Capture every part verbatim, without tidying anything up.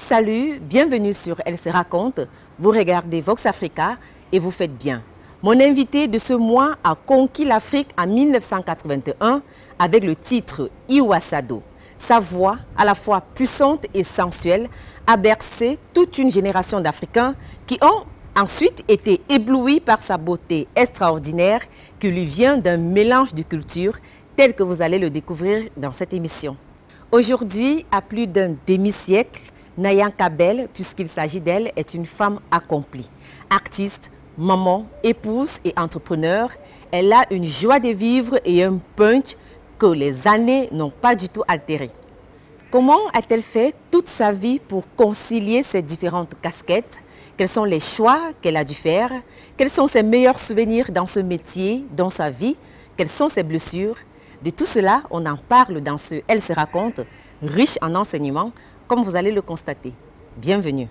Salut, bienvenue sur Elle se raconte. Vous regardez Vox Africa et vous faites bien. Mon invité de ce mois a conquis l'Afrique en mille neuf cent quatre-vingt-un avec le titre Iwa Sado. Sa voix, à la fois puissante et sensuelle, a bercé toute une génération d'Africains qui ont ensuite été éblouis par sa beauté extraordinaire qui lui vient d'un mélange de cultures tel que vous allez le découvrir dans cette émission. Aujourd'hui, à plus d'un demi-siècle, Nayanka Bell, puisqu'il s'agit d'elle, est une femme accomplie. Artiste, maman, épouse et entrepreneur, elle a une joie de vivre et un punch que les années n'ont pas du tout altéré. Comment a-t-elle fait toute sa vie pour concilier ces différentes casquettes? Quels sont les choix qu'elle a dû faire? Quels sont ses meilleurs souvenirs dans ce métier, dans sa vie? Quelles sont ses blessures? De tout cela, on en parle dans ce Elle se raconte, riche en enseignements, comme vous allez le constater. Bienvenue.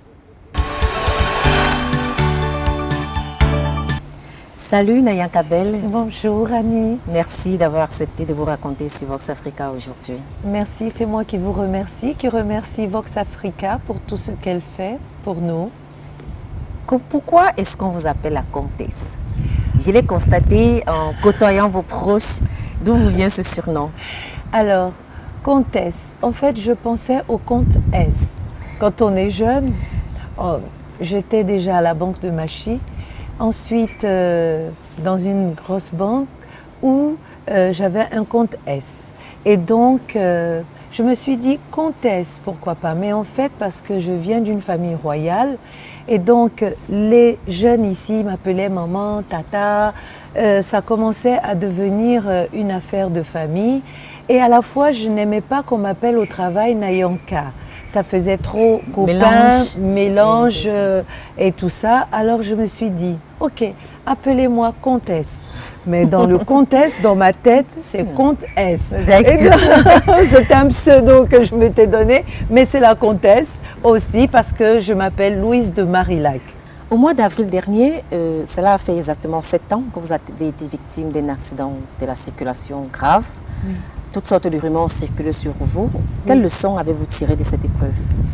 Salut Nayanka Bell. Bonjour Annie. Merci d'avoir accepté de vous raconter sur Vox Africa aujourd'hui. Merci, c'est moi qui vous remercie, qui remercie Vox Africa pour tout ce qu'elle fait pour nous. Pourquoi est-ce qu'on vous appelle la comtesse? Je l'ai constaté en côtoyant vos proches. D'où vous vient ce surnom? Alors, comtesse, en fait, je pensais au comte S. Quand on est jeune, oh, j'étais déjà à la banque de Machi, ensuite euh, dans une grosse banque où euh, j'avais un compte S. Et donc, euh, je me suis dit comtesse, pourquoi pas? Mais en fait, parce que je viens d'une famille royale, et donc les jeunes ici m'appelaient maman, tata, euh, ça commençait à devenir euh, une affaire de famille. Et à la fois, je n'aimais pas qu'on m'appelle au travail Nayanka. Ça faisait trop copain, mélange, mélange euh, et tout ça. Alors je me suis dit, ok, appelez-moi comtesse. Mais dans le comtesse, dans ma tête, c'est comte S. C'était un pseudo que je m'étais donné, mais c'est la comtesse aussi parce que je m'appelle Louise de Marillac. Au mois d'avril dernier, euh, cela a fait exactement sept ans que vous avez été victime d'un accident de la circulation grave. Oui. Toutes sortes de rumeurs ont circulé sur vous. Quelle oui. leçon avez-vous tiré de cette épreuve?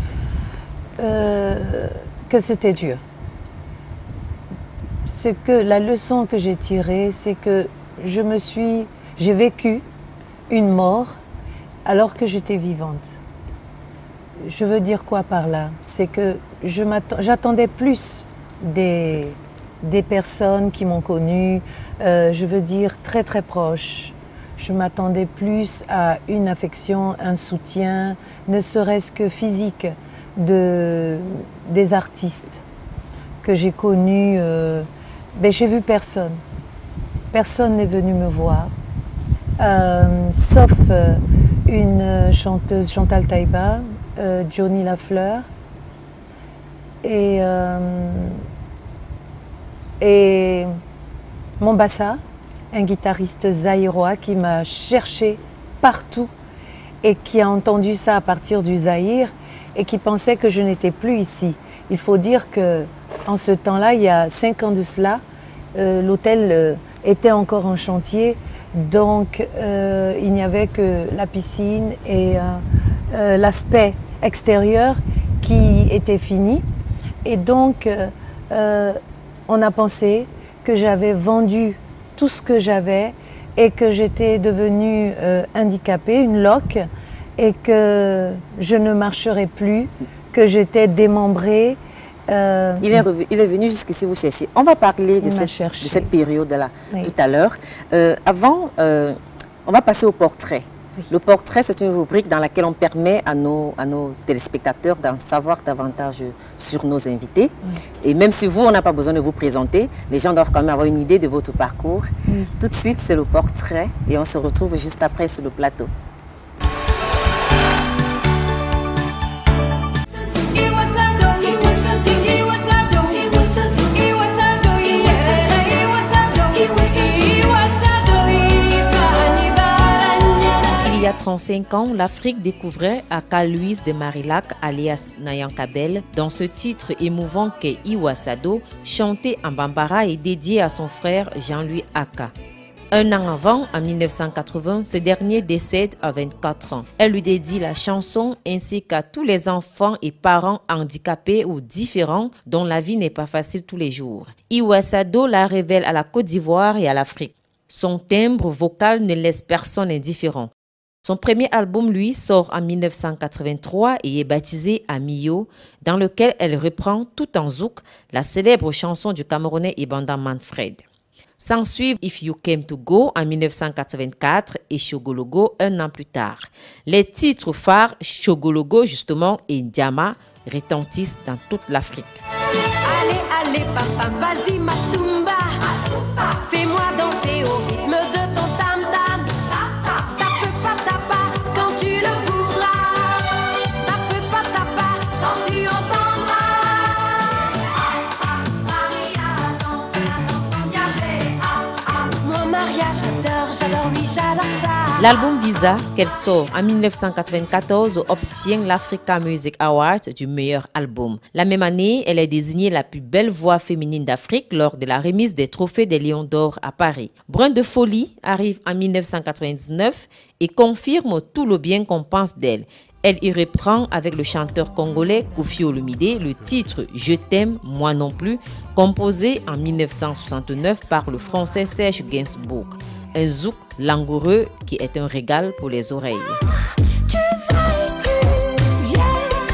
euh, Que c'était dur. C'est que la leçon que j'ai tirée, c'est que je me suis, j'ai vécu une mort alors que j'étais vivante. Je veux dire quoi par là? C'est que j'attendais plus des, des personnes qui m'ont connue, euh, je veux dire très très proches. Je m'attendais plus à une affection, un soutien, ne serait-ce que physique, de, des artistes que j'ai connus. Euh, ben, j'ai vu personne. Personne n'est venu me voir, euh, sauf euh, une chanteuse, Chantal Taïba, euh, Johnny Lafleur, et, euh, et Mombassa, un guitariste zaïrois qui m'a cherché partout et qui a entendu ça à partir du Zaïre et qui pensait que je n'étais plus ici. Il faut dire qu'en ce temps-là, il y a cinq ans de cela, euh, l'hôtel euh, était encore en chantier, donc euh, il n'y avait que la piscine et euh, euh, l'aspect extérieur qui était fini. Et donc, euh, euh, on a pensé que j'avais vendu tout ce que j'avais et que j'étais devenue euh, handicapée, une loque, et que je ne marcherais plus, que j'étais démembrée. Euh, il, est revenu, il est venu jusqu'ici vous chercher. On va parler de cette, de cette période-là oui. tout à l'heure. Euh, avant, euh, on va passer au portrait. Oui. Le portrait, c'est une rubrique dans laquelle on permet à nos, à nos téléspectateurs d'en savoir davantage sur nos invités. Oui. Et même si vous, on n'a pas besoin de vous présenter, les gens doivent quand même avoir une idée de votre parcours. Oui. Tout de suite, c'est le portrait et on se retrouve juste après sur le plateau. Il y a trente-cinq ans, l'Afrique découvrait Aka Louise de Marillac, alias Nayanka Bell, dans ce titre émouvant qu'est Iwa Sado, chanté en bambara et dédié à son frère Jean-Louis Aka. Un an avant, en mille neuf cent quatre-vingts, ce dernier décède à vingt-quatre ans. Elle lui dédie la chanson ainsi qu'à tous les enfants et parents handicapés ou différents dont la vie n'est pas facile tous les jours. Iwa Sado la révèle à la Côte d'Ivoire et à l'Afrique. Son timbre vocal ne laisse personne indifférent. Son premier album, lui, sort en mille neuf cent quatre-vingt-trois et est baptisé Amio, dans lequel elle reprend tout en zouk la célèbre chanson du Camerounais Ibanda Manfred. S'ensuivent If You Came to Go en mille neuf cent quatre-vingt-quatre et Shogologo un an plus tard. Les titres phares Shogologo justement et Ndiama retentissent dans toute l'Afrique. Allez, allez papa, vas-y Matumba, fais-moi danser au rythme de ton tam-tam. Tape pas tapa quand tu le voudras, tape pas tapa quand tu entendras. Maria danse, moi Maria j'adore, j'adore oui j'adore ça. L'album Visa, qu'elle sort en mille neuf cent quatre-vingt-quatorze, obtient l'Africa Music Award du meilleur album. La même année, elle est désignée la plus belle voix féminine d'Afrique lors de la remise des trophées des Lions d'Or à Paris. Brun de folie arrive en mille neuf cent quatre-vingt-dix-neuf et confirme tout le bien qu'on pense d'elle. Elle y reprend avec le chanteur congolais Koffi Olomide le titre « Je t'aime, moi non plus » composé en mille neuf cent soixante-neuf par le français Serge Gainsbourg. Un zouk langoureux qui est un régal pour les oreilles. Tu vas et tu viens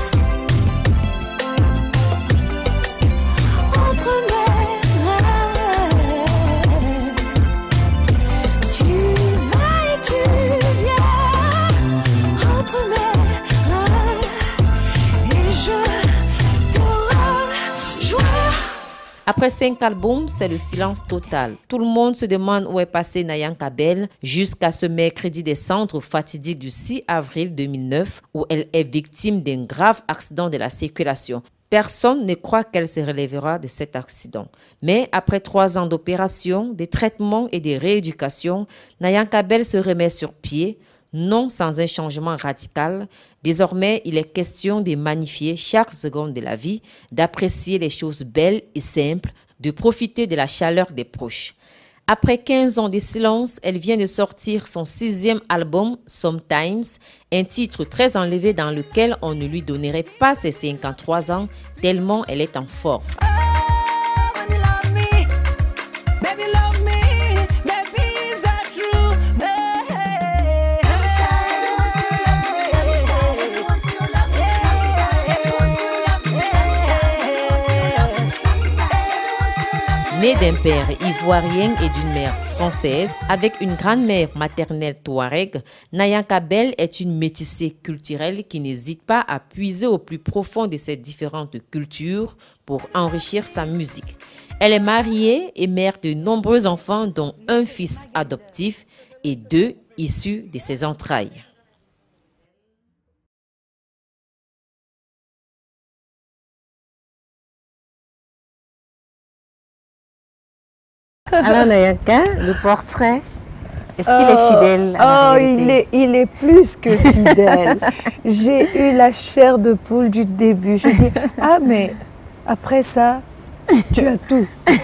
entre mes rêves. Tu vas et tu viens entre mes rêves et je te rejoins. Après cinq albums, c'est le silence total. Tout le monde se demande où est passé Nayanka Bell jusqu'à ce mercredi des cendres fatidique du six avril deux mille neuf où elle est victime d'un grave accident de la circulation. Personne ne croit qu'elle se relèvera de cet accident. Mais après trois ans d'opération, de traitements et de rééducation, Nayanka Bell se remet sur pied, non sans un changement radical. Désormais, il est question de magnifier chaque seconde de la vie, d'apprécier les choses belles et simples, de profiter de la chaleur des proches. Après quinze ans de silence, elle vient de sortir son sixième album, Sometimes, un titre très enlevé dans lequel on ne lui donnerait pas ses cinquante-trois ans, tellement elle est en forme. Née d'un père ivoirien et d'une mère française, avec une grand-mère maternelle touareg, Nayanka Bell est une métissée culturelle qui n'hésite pas à puiser au plus profond de ces différentes cultures pour enrichir sa musique. Elle est mariée et mère de nombreux enfants, dont un fils adoptif et deux issus de ses entrailles. Alors Nayanka, le portrait, est-ce qu'il est fidèle à la Oh, réalité? il est, il est plus que fidèle. J'ai eu la chair de poule du début. Je dis, ah mais après ça, tu as tout.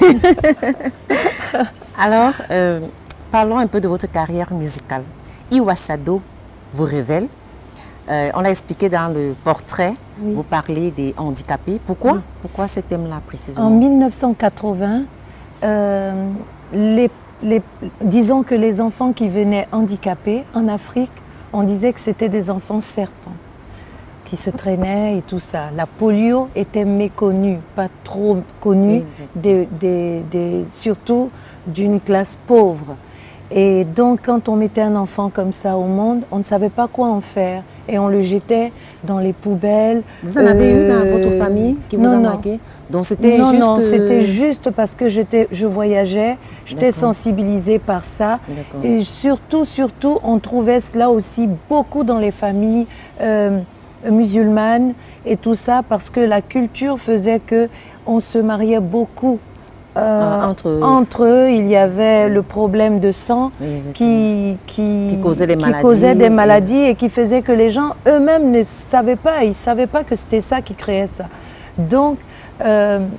Alors, euh, parlons un peu de votre carrière musicale. Iwa Sado vous révèle. Euh, on l'a expliqué dans le portrait, oui. Vous parlez des handicapés. Pourquoi, oui. Pourquoi ce thème-là précisément? En mille neuf cent quatre-vingts, Euh, les, les, disons que les enfants qui venaient handicapés en Afrique, on disait que c'était des enfants serpents qui se traînaient et tout ça. La polio était méconnue, pas trop connue, des, des, des, surtout d'une classe pauvre. Et donc quand on mettait un enfant comme ça au monde, on ne savait pas quoi en faire et on le jetait dans les poubelles. Vous en avez euh, eu dans votre famille qui vous non, a non. marqué? Donc c'était non, juste... non, c'était juste parce que je voyageais, j'étais sensibilisée par ça. Et surtout, surtout, on trouvait cela aussi beaucoup dans les familles euh, musulmanes et tout ça, parce que la culture faisait qu'on se mariait beaucoup. Euh, ah, entre, eux. entre eux, il y avait le problème de sang qui, qui, qui, causait des, qui maladies, causait des maladies et qui faisait que les gens eux-mêmes ne savaient pas, ils ne savaient pas que c'était ça qui créait ça. Donc, euh,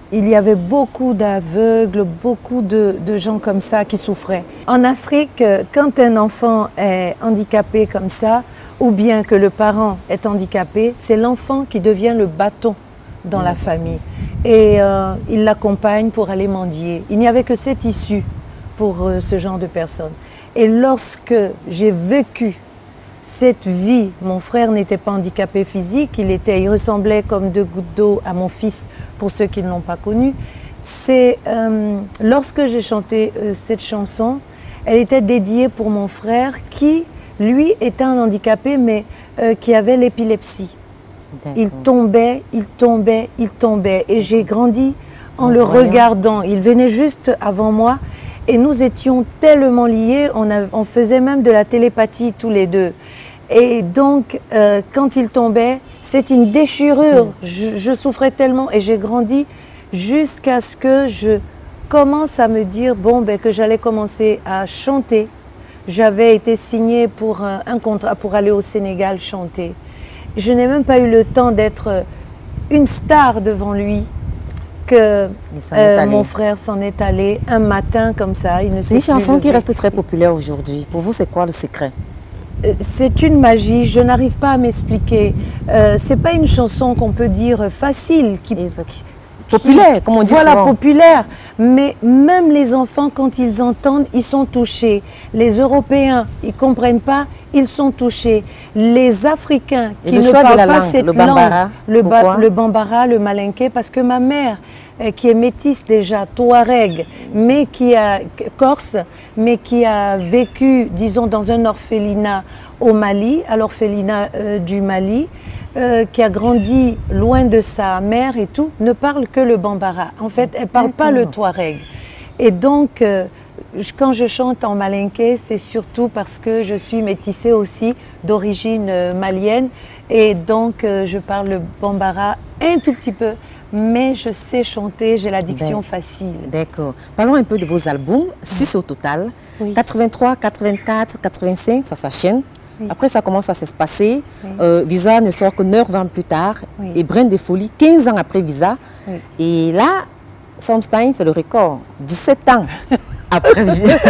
il y avait beaucoup d'aveugles, beaucoup de, de gens comme ça qui souffraient. En Afrique, quand un enfant est handicapé comme ça, ou bien que le parent est handicapé, c'est l'enfant qui devient le bâton dans la famille. Et euh, il l'accompagne pour aller mendier. Il n'y avait que cette issue pour euh, ce genre de personnes. Et lorsque j'ai vécu cette vie, mon frère n'était pas handicapé physique, il, était, il ressemblait comme deux gouttes d'eau à mon fils, pour ceux qui ne l'ont pas connu. C'est euh, lorsque j'ai chanté euh, cette chanson, elle était dédiée pour mon frère qui, lui, était un handicapé, mais euh, qui avait l'épilepsie. Il tombait, il tombait, il tombait. Et j'ai grandi en, en le voyant. regardant. Il venait juste avant moi et nous étions tellement liés, on, a, on faisait même de la télépathie tous les deux. Et donc, euh, quand il tombait, c'est une déchirure. Je, je souffrais tellement et j'ai grandi jusqu'à ce que je commence à me dire bon, ben, que j'allais commencer à chanter. J'avais été signée pour un, un contrat pour aller au Sénégal chanter. Je n'ai même pas eu le temps d'être une star devant lui que euh, mon frère s'en est allé un matin comme ça. C'est une chanson qui reste très populaire aujourd'hui. Pour vous, c'est quoi le secret? C'est une magie, je n'arrive pas à m'expliquer. Euh, c'est pas une chanson qu'on peut dire facile, qui, qui, populaire, comme on dit voilà, souvent. populaire. Mais même les enfants, quand ils entendent, ils sont touchés. Les Européens, ils comprennent pas, ils sont touchés. Les Africains qui ne parlent pas langue, cette le langue, bambara, le, ba le bambara, le malinké, parce que ma mère, euh, qui est métisse déjà, touareg, mais qui a corse, mais qui a vécu, disons, dans un orphelinat au Mali, à l'orphelinat euh, du Mali, euh, qui a grandi loin de sa mère et tout, ne parle que le bambara. En fait, elle ne parle pas le touareg. Et donc, euh, quand je chante en malinké, c'est surtout parce que je suis métissée aussi d'origine euh, malienne. Et donc, euh, je parle le bambara un tout petit peu, mais je sais chanter, j'ai la diction facile. D'accord. Parlons un peu de vos albums, six au total. Oui. quatre-vingt-trois, quatre-vingt-quatre, quatre-vingt-cinq, ça s'enchaîne. Oui. Après, ça commence à s'espacer. Oui. Euh, Visa ne sort que neuf ans plus tard. Oui. Et Brin de Folie, quinze ans après Visa. Oui. Et là, Somstein, c'est le record. dix-sept ans après,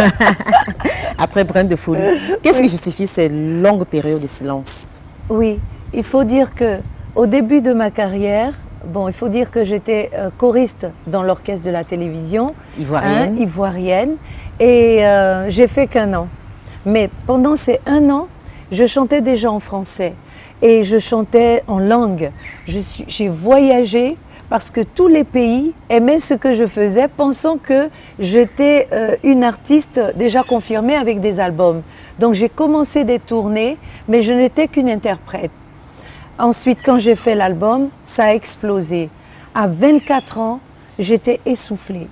après Brin de Folie. Qu'est-ce oui. qui justifie ces longues périodes de silence? Oui, il faut dire qu'au début de ma carrière, bon, il faut dire que j'étais euh, choriste dans l'orchestre de la télévision. Ivoirienne. Hein, ivoirienne. Et euh, j'ai fait qu'un an. Mais pendant ces un an, je chantais déjà en français. Et je chantais en langue. J'ai voyagé parce que tous les pays aimaient ce que je faisais, pensant que j'étais euh, une artiste déjà confirmée avec des albums. Donc j'ai commencé des tournées, mais je n'étais qu'une interprète. Ensuite, quand j'ai fait l'album, ça a explosé. À vingt-quatre ans, j'étais essoufflée.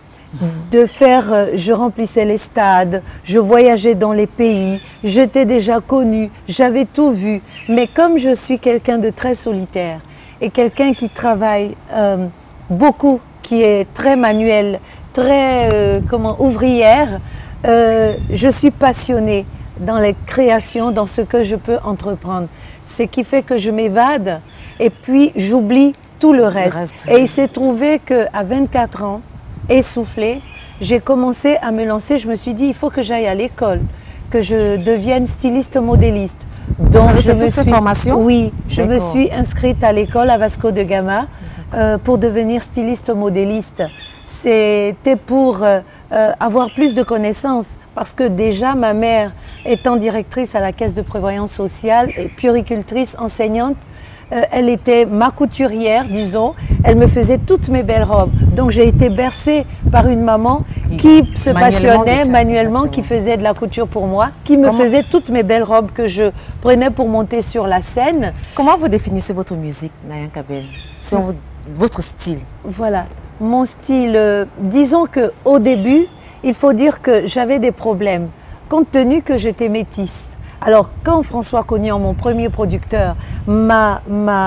De faire, euh, je remplissais les stades, je voyageais dans les pays, j'étais déjà connue, j'avais tout vu. Mais comme je suis quelqu'un de très solitaire et quelqu'un qui travaille euh, beaucoup, qui est très manuel, très euh, comment, ouvrière, euh, je suis passionnée dans les créations, dans ce que je peux entreprendre. Ce qui fait que je m'évade et puis j'oublie tout le reste. le reste. Et il s'est trouvé qu'à vingt-quatre ans, essoufflée, j'ai commencé à me lancer. Je me suis dit, il faut que j'aille à l'école, que je devienne styliste modéliste. Donc, je me suis, formation oui, je me suis inscrite à l'école à Vasco de Gama euh, pour devenir styliste modéliste. C'était pour euh, euh, avoir plus de connaissances parce que déjà ma mère étant directrice à la caisse de prévoyance sociale et puéricultrice enseignante, euh, elle était ma couturière, disons, elle me faisait toutes mes belles robes. Donc j'ai été bercée par une maman qui, qui se passionnait manuellement, exactement. Qui faisait de la couture pour moi, qui me Comment... faisait toutes mes belles robes que je prenais pour monter sur la scène. Comment vous définissez votre musique, Nayan Kabel, sur mmh. votre style? Voilà, mon style, euh, disons qu'au début, il faut dire que j'avais des problèmes, compte tenu que j'étais métisse. Alors, quand François Cognan, mon premier producteur, m'a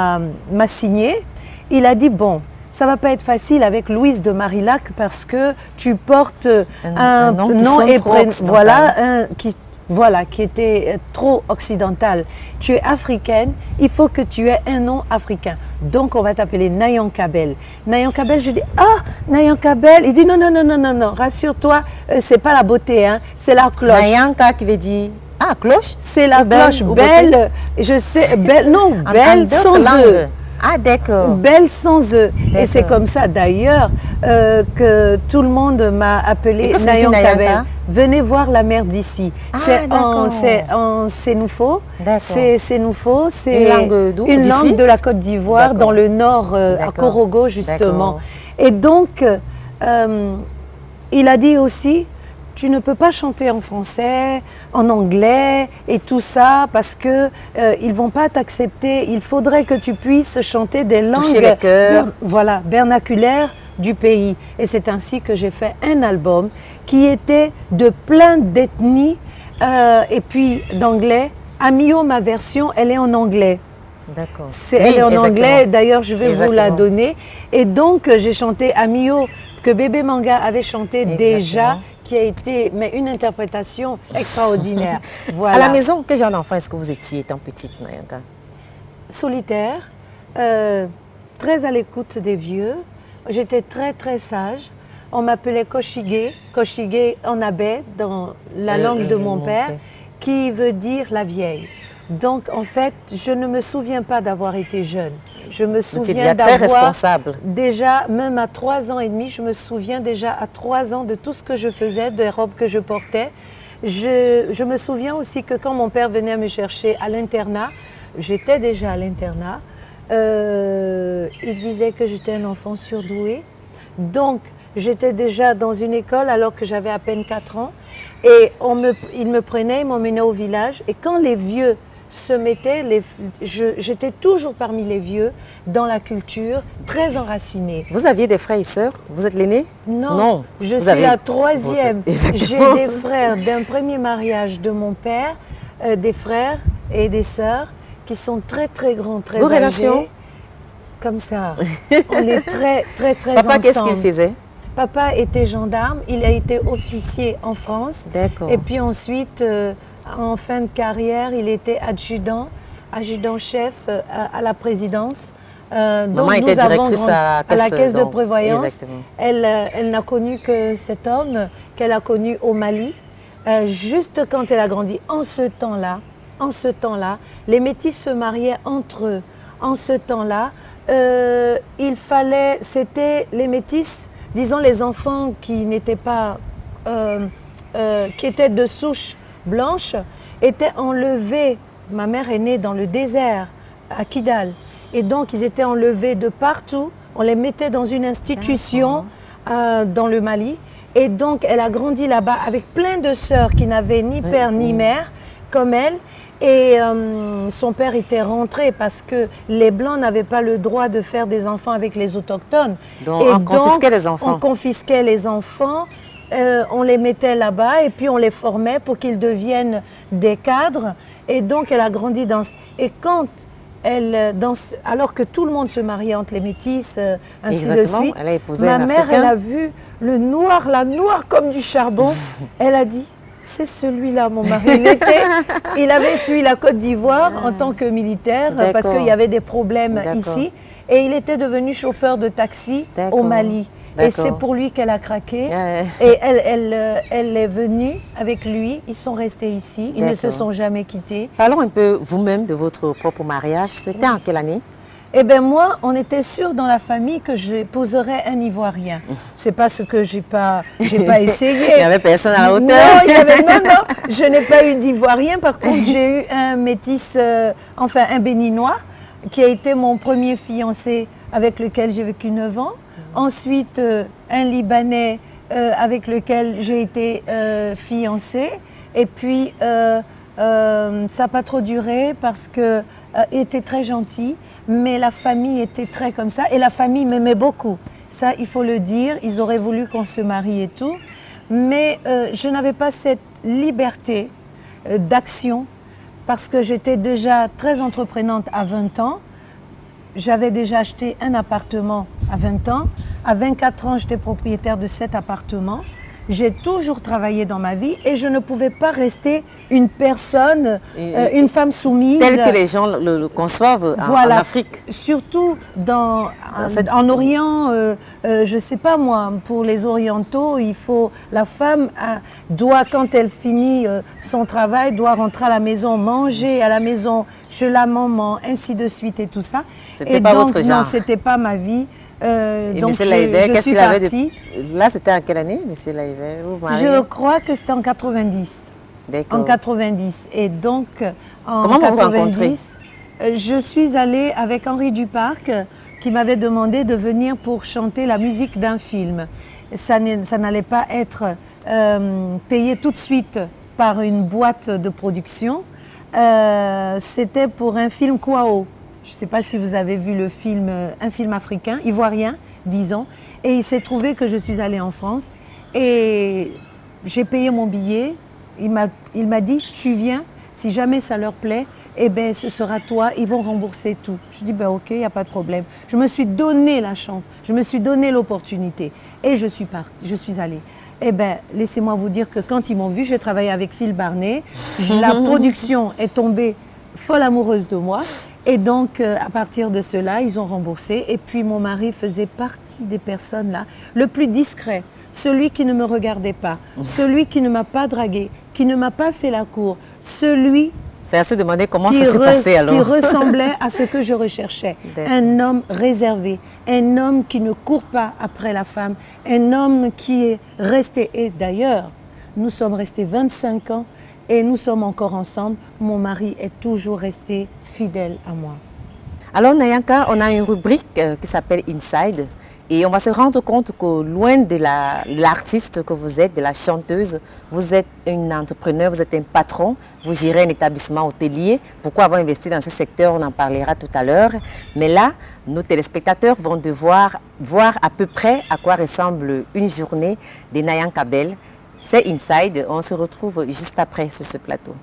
signé, il a dit, bon, ça ne va pas être facile avec Louise de Marillac parce que tu portes un, un, un nom, nom et prénom, voilà, un, qui voilà, qui était trop occidentale. Tu es africaine, il faut que tu aies un nom africain. Donc, on va t'appeler Nayankabel. Nayankabel, je dis, ah, Nayankabel. Il dit, non, non, non, non, non, non, rassure-toi, euh, c'est pas la beauté, hein, c'est la cloche. Nayanka qui veut dire, ah, cloche. C'est la belle, cloche, belle, je sais, belle, non, en belle sans eux. Ah, d'accord. Belle sans eux. Et c'est comme ça, d'ailleurs, euh, que tout le monde m'a appelé Nayankabel. Venez voir la mer d'ici. Ah, c'est en, en Sénoufo. C'est Sénoufo. C'est une langue, une langue de la Côte d'Ivoire, dans le nord, euh, à Korogo, justement. Et donc, euh, il a dit aussi, tu ne peux pas chanter en français, en anglais et tout ça parce que euh, ils vont pas t'accepter. Il faudrait que tu puisses chanter des langues ber voilà, vernaculaires du pays. Et c'est ainsi que j'ai fait un album qui était de plein d'ethnies euh, et puis d'anglais. Amio, ma version, elle est en anglais. D'accord. Oui, elle est en exactement. anglais. D'ailleurs, je vais exactement. vous la donner. Et donc, j'ai chanté Amio que Bébé Manga avait chanté exactement. déjà. Qui a été mais une interprétation extraordinaire. Voilà. À la maison, quel genre d'enfant est-ce que vous étiez étant petite, Nayanka? Solitaire, euh, très à l'écoute des vieux. J'étais très très sage. On m'appelait Koshige, Koshige en abbé dans la euh, langue de mon père, père, qui veut dire la vieille. Donc en fait, je ne me souviens pas d'avoir été jeune. Je me souviens d'avoir déjà, même à trois ans et demi, je me souviens déjà à trois ans de tout ce que je faisais, des robes que je portais. Je, je me souviens aussi que quand mon père venait me chercher à l'internat, j'étais déjà à l'internat, euh, il disait que j'étais un enfant surdoué. Donc, j'étais déjà dans une école alors que j'avais à peine quatre ans. Et on me, il me prenait, il m'emmenait au village. Et quand les vieux se mettaient, les, j'étais toujours parmi les vieux, dans la culture, très enracinée. Vous aviez des frères et sœurs? Vous êtes l'aîné? Non, non, je suis la troisième. J'ai des frères d'un premier mariage de mon père, euh, des frères et des sœurs qui sont très très grands, très Vos âgés. Relations? Comme ça. On est très très très Papa, qu'est-ce qu'il ensemble. faisait? Papa était gendarme, il a été officier en France. D'accord. Et puis ensuite, euh, en fin de carrière, il était adjudant, adjudant-chef euh, à, à la présidence. Euh, Maman donc était nous directrice avons à, à la caisse donc, de prévoyance. Exactement. Elle, euh, elle n'a connu que cet homme qu'elle a connu au Mali. Euh, juste quand elle a grandi, en ce temps-là, en ce temps-là, les métis se mariaient entre eux. En ce temps-là, euh, il fallait, c'était les métis, disons les enfants qui n'étaient pas, euh, euh, qui étaient de souche blanche, étaient enlevés. Ma mère est née dans le désert, à Kidal. Et donc, ils étaient enlevés de partout. On les mettait dans une institution euh, dans le Mali. Et donc, elle a grandi là-bas avec plein de sœurs qui n'avaient ni père oui, ni oui. mère, comme elle. Et euh, son père était rentré parce que les Blancs n'avaient pas le droit de faire des enfants avec les autochtones. Donc, et on donc, confisquait les enfants. On confisquait les enfants, euh, on les mettait là-bas et puis on les formait pour qu'ils deviennent des cadres. Et donc, elle a grandi dans... Et quand elle... Dans, alors que tout le monde se mariait entre les métis, euh, ainsi Exactement. de suite, elle a épousé ma un mère, Africain. elle a vu le noir, la noire comme du charbon. Elle a dit... C'est celui-là, mon mari. Il, était, il avait fui la Côte d'Ivoire en tant que militaire parce qu'il y avait des problèmes ici. Et il était devenu chauffeur de taxi au Mali. Et c'est pour lui qu'elle a craqué. Ouais. Et elle, elle, elle est venue avec lui. Ils sont restés ici. Ils ne se sont jamais quittés. Parlons un peu vous-même de votre propre mariage. C'était en quelle année? Eh bien moi, on était sûr dans la famille que j'épouserais un Ivoirien. C'est pas ce que j'ai pas, j'ai pas essayé. Il n'y avait personne à la hauteur. Non, il y avait, non, non, je n'ai pas eu d'Ivoirien. Par contre, j'ai eu un métis, euh, enfin un Béninois, qui a été mon premier fiancé avec lequel j'ai vécu neuf ans. Ensuite, euh, un Libanais euh, avec lequel j'ai été euh, fiancée. Et puis, euh, euh, ça n'a pas trop duré parce qu'il euh, était très gentil. Mais la famille était très comme ça et la famille m'aimait beaucoup. Ça, il faut le dire, ils auraient voulu qu'on se marie et tout. Mais euh, je n'avais pas cette liberté euh, d'action parce que j'étais déjà très entreprenante à vingt ans. J'avais déjà acheté un appartement à vingt ans. À vingt-quatre ans, j'étais propriétaire de sept appartements. j'ai toujours travaillé dans ma vie et je ne pouvais pas rester une personne, Et- euh, une femme soumise. Tel que les gens le, le conçoivent en, Voilà, en Afrique. surtout dans, Dans en, cette- en Orient, euh, euh, je ne sais pas moi, pour les Orientaux, il faut, la femme a- doit, quand elle finit euh, son travail, doit rentrer à la maison, manger à la maison, chez la maman, ainsi de suite et tout ça. C'était Et pas donc, votre non, genre. c'était pas ma vie. Euh, Et donc, monsieur je, Laïbert, je qu'est-ce suis qu'il avait de... partie. Là, c'était en quelle année, monsieur Laïbert? Vous vous mariez? Je crois que c'était en quatre-vingt-dix. D'accord. En quatre-vingt-dix. Et donc, en Comment vous vous quatre-vingt-dix, euh, je suis allée avec Henri Duparc, euh, qui m'avait demandé de venir pour chanter la musique d'un film. Ça n'est- ça n'allait pas être euh, payé tout de suite par une boîte de production. Euh, C'était pour un film Kwao. Je ne sais pas si vous avez vu le film, euh, un film africain, ivoirien, disons. Et il s'est trouvé que je suis allée en France et j'ai payé mon billet. Il m'a il m'a dit, tu viens, si jamais ça leur plaît, eh ben, ce sera toi, ils vont rembourser tout. Je dis, ben, ok, il n'y a pas de problème. Je me suis donné la chance, je me suis donné l'opportunité et je suis partie, je suis allée. Eh bien, laissez-moi vous dire que quand ils m'ont vu, j'ai travaillé avec Phil Barnet. La production est tombée folle amoureuse de moi. Et donc, euh, à partir de cela, ils ont remboursé. Et puis, mon mari faisait partie des personnes là, le plus discret, celui qui ne me regardait pas, celui qui ne m'a pas dragué, qui ne m'a pas fait la cour, celui C'est à se demander comment qui, ça s'est re- passé alors. qui ressemblait à ce que je recherchais. D'accord. Un homme réservé, un homme qui ne court pas après la femme, un homme qui est resté. Et d'ailleurs, nous sommes restés vingt-cinq ans et nous sommes encore ensemble. Mon mari est toujours resté fidèle à moi. Alors Nayanka, on a une rubrique euh, qui s'appelle Inside et on va se rendre compte que loin de la- l'artiste que vous êtes, de la chanteuse, vous êtes une entrepreneur, vous êtes un patron, vous gérez un établissement hôtelier. Pourquoi avoir investi dans ce secteur, on en parlera tout à l'heure. Mais là, nos téléspectateurs vont devoir voir à peu près à quoi ressemble une journée de Nayanka Bell. C'est Inside, on se retrouve juste après sur ce plateau.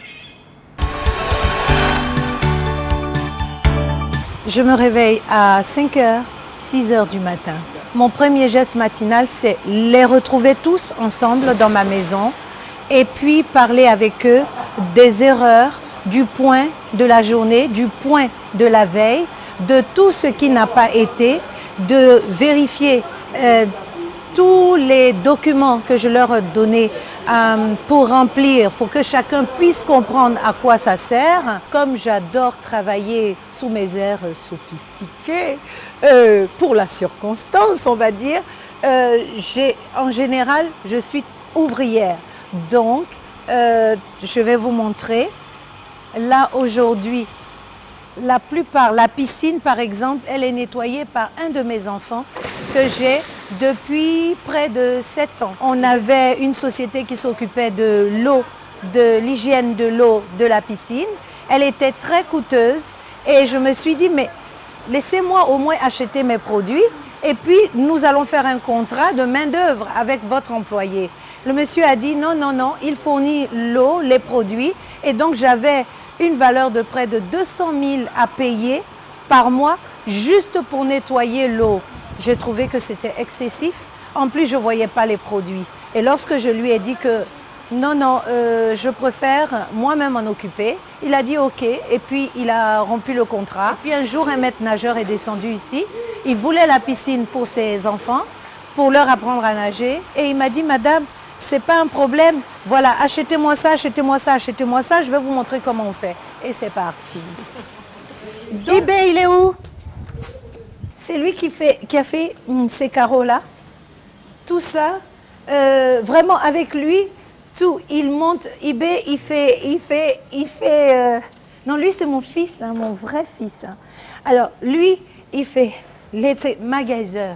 Je me réveille à cinq heures, six heures du matin. Mon premier geste matinal, c'est les retrouver tous ensemble dans ma maison et puis parler avec eux des erreurs, du point de la journée, du point de la veille, de tout ce qui n'a pas été, de vérifier euh, tous les documents que je leur ai donnés euh, pour remplir, pour que chacun puisse comprendre à quoi ça sert. Comme j'adore travailler sous mes airs sophistiqués, euh, pour la circonstance, on va dire, euh, j'ai, en général, je suis ouvrière. Donc, euh, je vais vous montrer. Là, aujourd'hui, la plupart, la piscine par exemple, elle est nettoyée par un de mes enfants que j'ai depuis près de sept ans. On avait une société qui s'occupait de l'eau, de l'hygiène de l'eau de la piscine. Elle était très coûteuse et je me suis dit, mais laissez-moi au moins acheter mes produits et puis nous allons faire un contrat de main-d'œuvre avec votre employé. Le monsieur a dit, non, non, non, il fournit l'eau, les produits et donc j'avais une valeur de près de deux cent mille à payer par mois juste pour nettoyer l'eau. J'ai trouvé que c'était excessif. En plus, je ne voyais pas les produits. Et lorsque je lui ai dit que non, non, euh, je préfère moi-même m'en occuper, il a dit OK. Et puis, il a rompu le contrat. Et puis, un jour, un maître nageur est descendu ici. Il voulait la piscine pour ses enfants, pour leur apprendre à nager. Et il m'a dit, madame, c'est pas un problème. Voilà, achetez-moi ça, achetez-moi ça, achetez-moi ça. Je vais vous montrer comment on fait. Et c'est parti. eBay, il est où? C'est lui qui, fait, qui a fait hum, ces carreaux-là. Tout ça, euh, vraiment avec lui, tout. Il monte eBay, il fait, il fait, il fait. Euh... Non, lui c'est mon fils, hein, mon vrai fils. Hein. Alors lui, il fait les magasins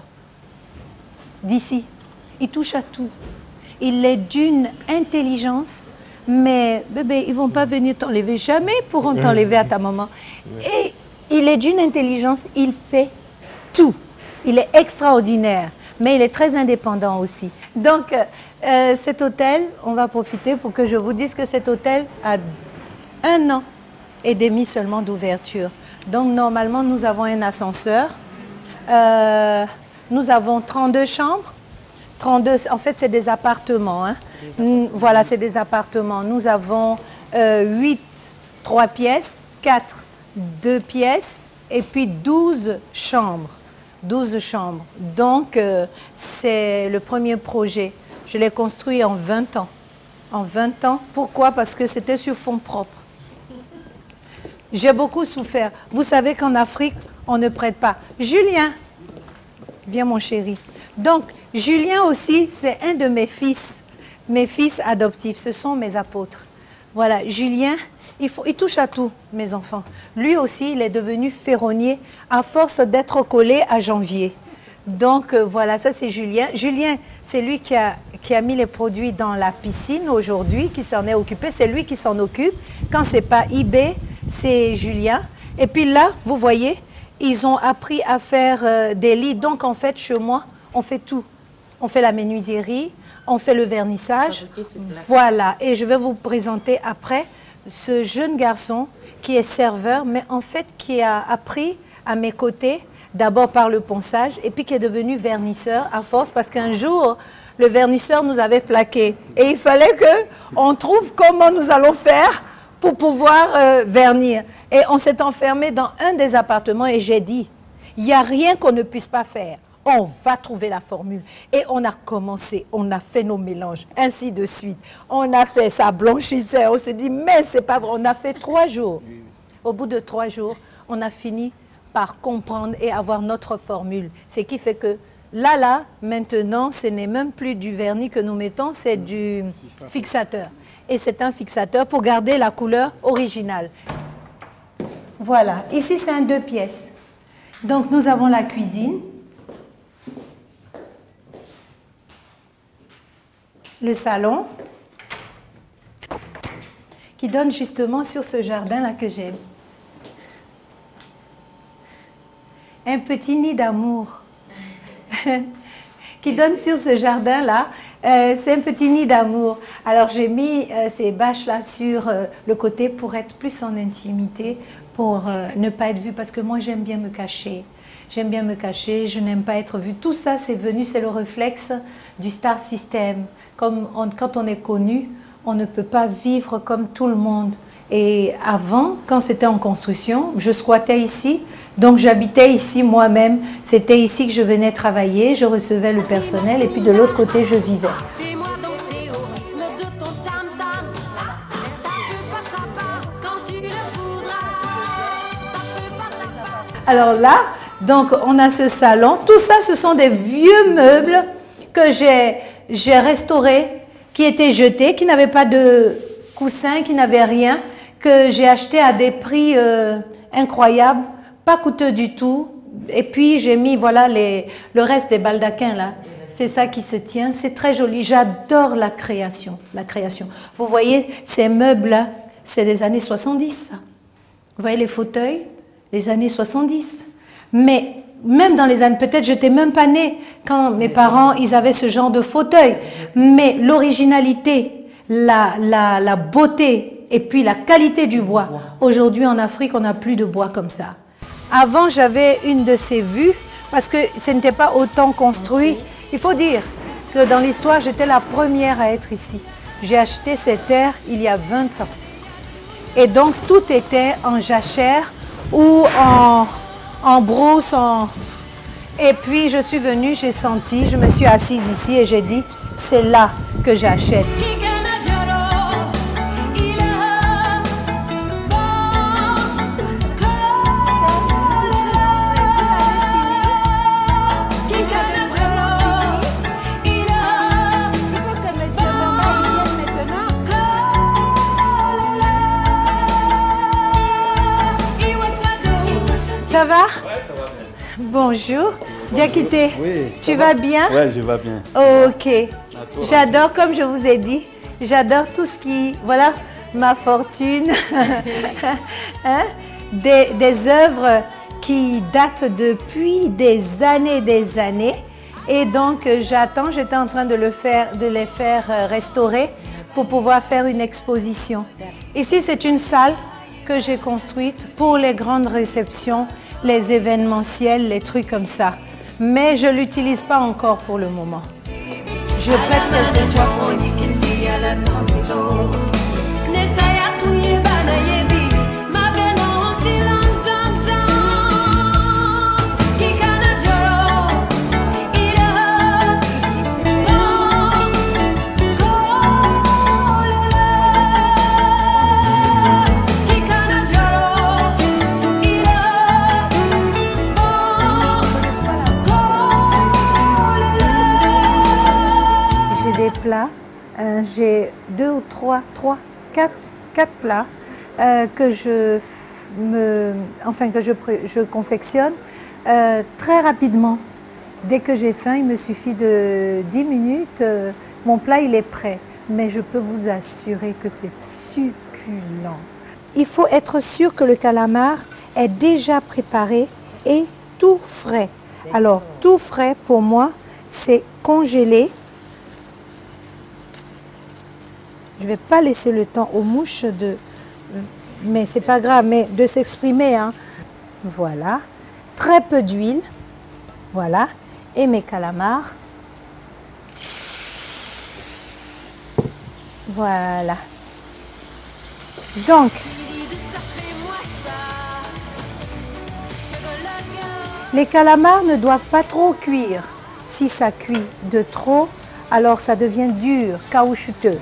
d'ici. Il touche à tout. Il est d'une intelligence, mais bébé, ils vont pas venir t'enlever jamais pourront t'enlever à ta maman. Et il est d'une intelligence, il fait tout. Il est extraordinaire, mais il est très indépendant aussi. Donc, euh, cet hôtel, on va profiter pour que je vous dise que cet hôtel a un an et demi seulement d'ouverture. Donc, normalement, nous avons un ascenseur. Euh, nous avons trente-deux chambres. trente-deux, en fait, c'est des appartements. Hein. Des voilà, c'est des appartements. Nous avons euh, huit, trois pièces, quatre, deux pièces, et puis douze chambres. douze chambres. Donc, euh, c'est le premier projet. Je l'ai construit en vingt ans. En vingt ans. Pourquoi? Parce que c'était sur fonds propres. J'ai beaucoup souffert. Vous savez qu'en Afrique, on ne prête pas. Julien, viens mon chéri. Donc, Julien aussi, c'est un de mes fils. Mes fils adoptifs, ce sont mes apôtres. Voilà, Julien, il, faut, il touche à tout, mes enfants. Lui aussi, il est devenu ferronnier à force d'être collé à Janvier. Donc, euh, voilà, ça c'est Julien. Julien, c'est lui qui a, qui a mis les produits dans la piscine aujourd'hui, qui s'en est occupé. C'est lui qui s'en occupe. Quand ce n'est pas I B, c'est Julien. Et puis là, vous voyez, ils ont appris à faire euh, des lits. Donc, en fait, chez moi, on fait tout. On fait la menuiserie, on fait le vernissage. Voilà. Et je vais vous présenter après ce jeune garçon qui est serveur, mais en fait qui a appris à mes côtés, d'abord par le ponçage, et puis qui est devenu vernisseur à force, parce qu'un jour, le vernisseur nous avait plaqué. Et il fallait qu'on trouve comment nous allons faire pour pouvoir euh, vernir. Et on s'est enfermé dans un des appartements et j'ai dit, il n'y a rien qu'on ne puisse pas faire. On va trouver la formule. Et on a commencé, on a fait nos mélanges, ainsi de suite. On a fait, ça blanchissait, on s'est dit, mais c'est pas vrai, on a fait trois jours. Au bout de trois jours, on a fini par comprendre et avoir notre formule. Ce qui fait que là, là, maintenant, ce n'est même plus du vernis que nous mettons, c'est du fixateur. Et c'est un fixateur pour garder la couleur originale. Voilà, ici c'est un deux pièces. Donc nous avons la cuisine. Le salon, qui donne justement sur ce jardin-là que j'aime. Un petit nid d'amour qui donne sur ce jardin-là. Euh, c'est un petit nid d'amour. Alors j'ai mis euh, ces bâches-là sur euh, le côté pour être plus en intimité, pour euh, ne pas être vue, parce que moi j'aime bien me cacher. J'aime bien me cacher, je n'aime pas être vue. Tout ça, c'est venu, c'est le réflexe du star system. Comme on, quand on est connu, on ne peut pas vivre comme tout le monde. Et avant, quand c'était en construction, je squattais ici, donc j'habitais ici moi-même. C'était ici que je venais travailler, je recevais le personnel et puis de l'autre côté, je vivais. Alors là, donc on a ce salon. Tout ça, ce sont des vieux meubles que j'ai j'ai restaurés, qui étaient jetés, qui n'avaient pas de coussin, qui n'avaient rien, que j'ai acheté à des prix euh, incroyables, pas coûteux du tout. Et puis j'ai mis voilà les, le reste des baldaquins là. C'est ça qui se tient. C'est très joli. J'adore la création, la création. Vous voyez ces meubles là, c'est des années soixante-dix. Ça. Vous voyez les fauteuils, les années soixante-dix. Mais même dans les années, peut-être j'étais même pas née quand mes parents, ils avaient ce genre de fauteuil. Mais l'originalité, la, la, la beauté et puis la qualité du bois. Aujourd'hui en Afrique, on n'a plus de bois comme ça. Avant, j'avais une de ces vues parce que ce n'était pas autant construit. Il faut dire que dans l'histoire, j'étais la première à être ici. J'ai acheté cette terre il y a vingt ans. Et donc, tout était en jachère ou en... en brousse, en... et puis je suis venue, j'ai senti, je me suis assise ici et j'ai dit, c'est là que j'achète. Ça va? Ouais, ça va bien. Bonjour. Diakité, oui, tu va vas bien? Oui, je vais bien. Ok. J'adore, comme je vous ai dit, j'adore tout ce qui... Voilà, ma fortune. hein? des, des œuvres qui datent depuis des années et des années. Et donc, j'attends, j'étais en train de, le faire, de les faire restaurer pour pouvoir faire une exposition. Ici, c'est une salle que j'ai construite pour les grandes réceptions, les événementiels, les trucs comme ça. Mais je ne l'utilise pas encore pour le moment. Je prête quelquefois pour les filles. Plats. Euh, j'ai deux ou trois, trois, quatre, quatre plats euh, que je me, enfin que je, je confectionne euh, très rapidement. Dès que j'ai faim, il me suffit de dix minutes, euh, mon plat il est prêt. Mais je peux vous assurer que c'est succulent. Il faut être sûr que le calamar est déjà préparé et tout frais. Alors tout frais pour moi, c'est congelé. Je ne vais pas laisser le temps aux mouches de... Mais c'est pas grave, mais de s'exprimer. Hein. Voilà. Très peu d'huile. Voilà. Et mes calamars. Voilà. Donc, les calamars ne doivent pas trop cuire. Si ça cuit de trop, alors ça devient dur, caoutchouteux.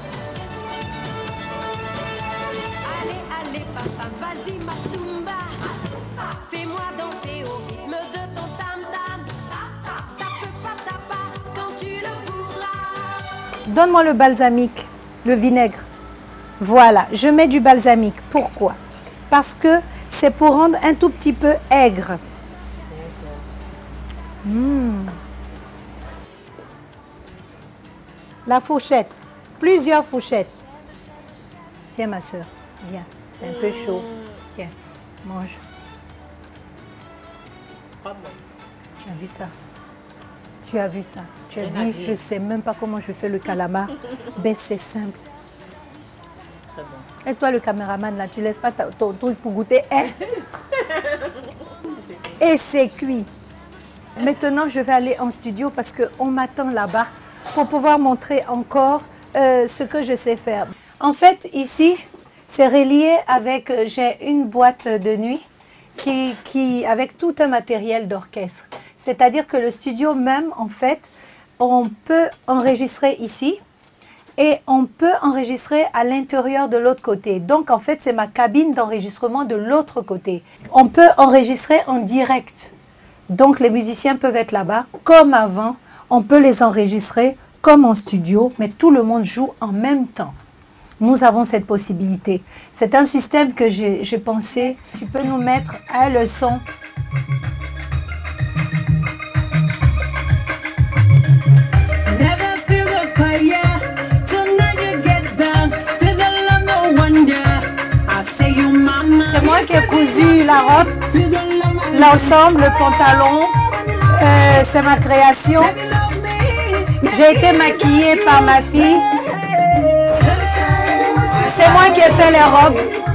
Donne-moi le balsamique, le vinaigre. Voilà, je mets du balsamique. Pourquoi? Parce que c'est pour rendre un tout petit peu aigre. Mmh. La fourchette, plusieurs fourchettes. Tiens ma soeur, viens, c'est un peu chaud. Tiens, mange. Tu as vu ça? Tu as vu ça? Tu as dit, je ne sais même pas comment je fais le calamar. Ben c'est simple. Très bon. Et toi le caméraman là, tu ne laisses pas ta, ton truc pour goûter, hein? Et c'est cuit. Maintenant je vais aller en studio parce qu'on m'attend là-bas pour pouvoir montrer encore euh, ce que je sais faire. En fait ici, c'est relié avec, euh, j'ai une boîte de nuit qui, qui, avec tout un matériel d'orchestre. C'est-à-dire que le studio même, en fait, on peut enregistrer ici et on peut enregistrer à l'intérieur de l'autre côté. Donc, en fait, c'est ma cabine d'enregistrement de l'autre côté. On peut enregistrer en direct. Donc, les musiciens peuvent être là-bas, comme avant. On peut les enregistrer comme en studio, mais tout le monde joue en même temps. Nous avons cette possibilité. C'est un système que j'ai pensé. Tu peux nous mettre un le son. C'est moi qui ai cousu la robe, l'ensemble, le pantalon. Euh, c'est ma création. J'ai été maquillée par ma fille. C'est moi qui ai fait les robes.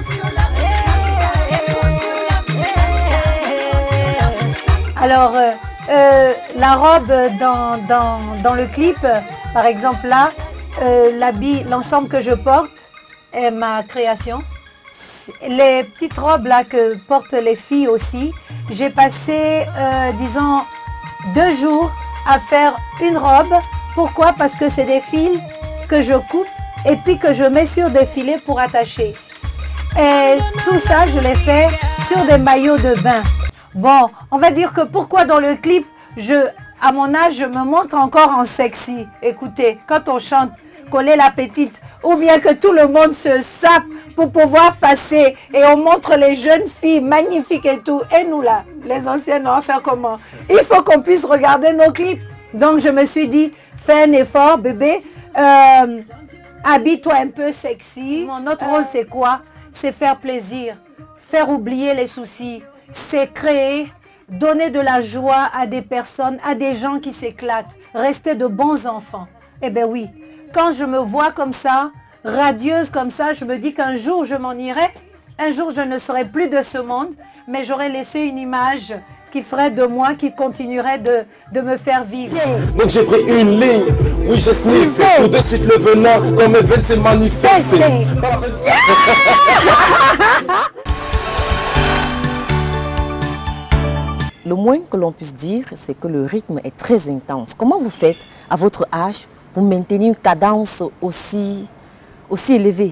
Alors, euh, euh, la robe dans, dans, dans le clip, par exemple là, euh, l'habit, l'ensemble que je porte est ma création. Les petites robes là que portent les filles aussi, j'ai passé, euh, disons, deux jours à faire une robe. Pourquoi? Parce que c'est des fils que je coupe et puis que je mets sur des filets pour attacher. Et tout ça, je l'ai fait sur des maillots de bain. Bon, on va dire que pourquoi dans le clip, je, à mon âge, je me montre encore en sexy. Écoutez, quand on chante Coller la petite, ou bien que tout le monde se sape pour pouvoir passer et on montre les jeunes filles magnifiques et tout. Et nous là, les anciennes, on va faire comment? Il faut qu'on puisse regarder nos clips. Donc je me suis dit, fais un effort bébé, euh, habille-toi un peu sexy. Notre rôle c'est quoi? C'est faire plaisir, faire oublier les soucis, c'est créer, donner de la joie à des personnes, à des gens qui s'éclatent, rester de bons enfants. Eh bien oui. Quand je me vois comme ça, radieuse comme ça, je me dis qu'un jour je m'en irai, un jour je ne serai plus de ce monde, mais j'aurai laissé une image qui qui ferait de moi, qui continuerait de, de me faire vivre. Donc j'ai pris une ligne, oui j'ai sniffé, tout de suite le venin, dans mes veines c'est manifesté. Le moins que l'on puisse dire, c'est que le rythme est très intense. Comment vous faites à votre âge pour maintenir une cadence aussi, aussi élevée?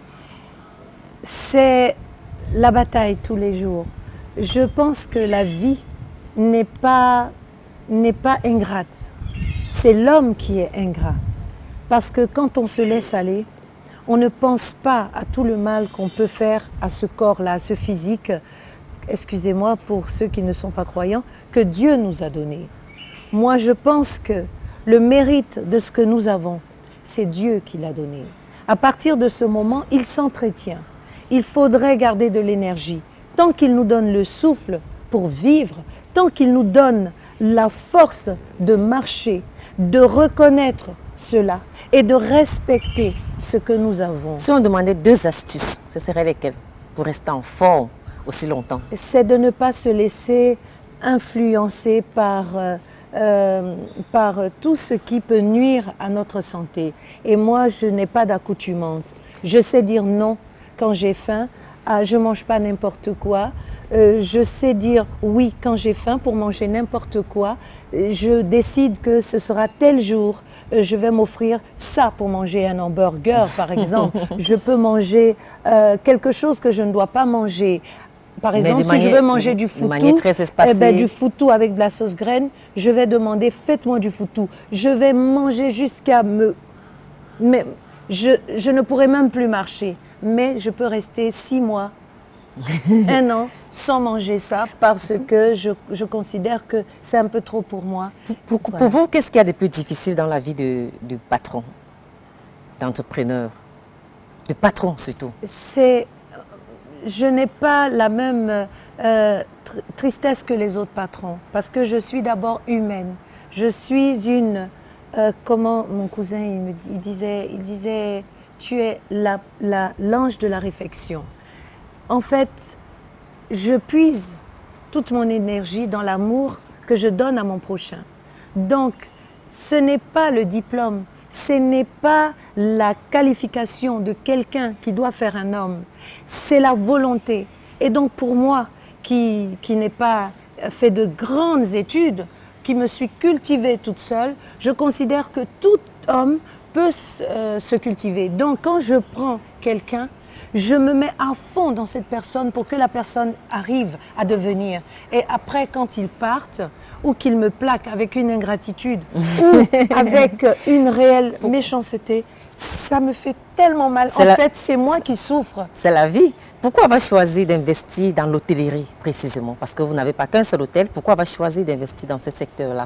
C'est la bataille tous les jours. Je pense que la vie n'est pas, n'est pas ingrate. C'est l'homme qui est ingrat. Parce que quand on se laisse aller, on ne pense pas à tout le mal qu'on peut faire à ce corps-là, à ce physique, excusez-moi pour ceux qui ne sont pas croyants, que Dieu nous a donné. Moi, je pense que le mérite de ce que nous avons, c'est Dieu qui l'a donné. À partir de ce moment, il s'entretient. Il faudrait garder de l'énergie. Tant qu'il nous donne le souffle pour vivre, tant qu'il nous donne la force de marcher, de reconnaître cela et de respecter ce que nous avons. Si on demandait deux astuces, ce seraient lesquelles pour rester en forme aussi longtemps? C'est de ne pas se laisser influencer par, euh, euh, par tout ce qui peut nuire à notre santé. Et moi, je n'ai pas d'accoutumance. Je sais dire non quand j'ai faim. Ah, je ne mange pas n'importe quoi. Euh, je sais dire oui quand j'ai faim pour manger n'importe quoi. Je décide que ce sera tel jour. Euh, je vais m'offrir ça pour manger un hamburger, par exemple. Je peux manger euh, quelque chose que je ne dois pas manger. Par exemple, si manière, je veux manger du foutou, eh ben, du foutou avec de la sauce graine, je vais demander faites-moi du foutou. Je vais manger jusqu'à me... Mais je, je ne pourrai même plus marcher. Mais je peux rester six mois, un an, sans manger ça parce que je, je considère que c'est un peu trop pour moi. Pour, pour, voilà. Pour vous, qu'est-ce qu'il y a de plus difficile dans la vie de, de patron, d'entrepreneur, de patron surtout? C'est... Je n'ai pas la même euh, tr tristesse que les autres patrons parce que je suis d'abord humaine. Je suis une... Euh, comment mon cousin il me dit, il disait, il disait tu es la, la, l'ange de la réflexion. En fait, je puise toute mon énergie dans l'amour que je donne à mon prochain. Donc, ce n'est pas le diplôme, ce n'est pas la qualification de quelqu'un qui doit faire un homme, c'est la volonté. Et donc pour moi, qui, qui n'ai pas fait de grandes études, qui me suis cultivée toute seule, je considère que tout homme peut euh, se cultiver. Donc quand je prends quelqu'un, je me mets à fond dans cette personne pour que la personne arrive à devenir. Et après, quand ils partent, ou qu'ils me plaquent avec une ingratitude, ou avec une réelle méchanceté, ça me fait tellement mal. En la... fait, c'est moi qui souffre. C'est la vie. Pourquoi avoir choisi d'investir dans l'hôtellerie, précisément? Parce que vous n'avez pas qu'un seul hôtel. Pourquoi avoir choisi d'investir dans ce secteur-là?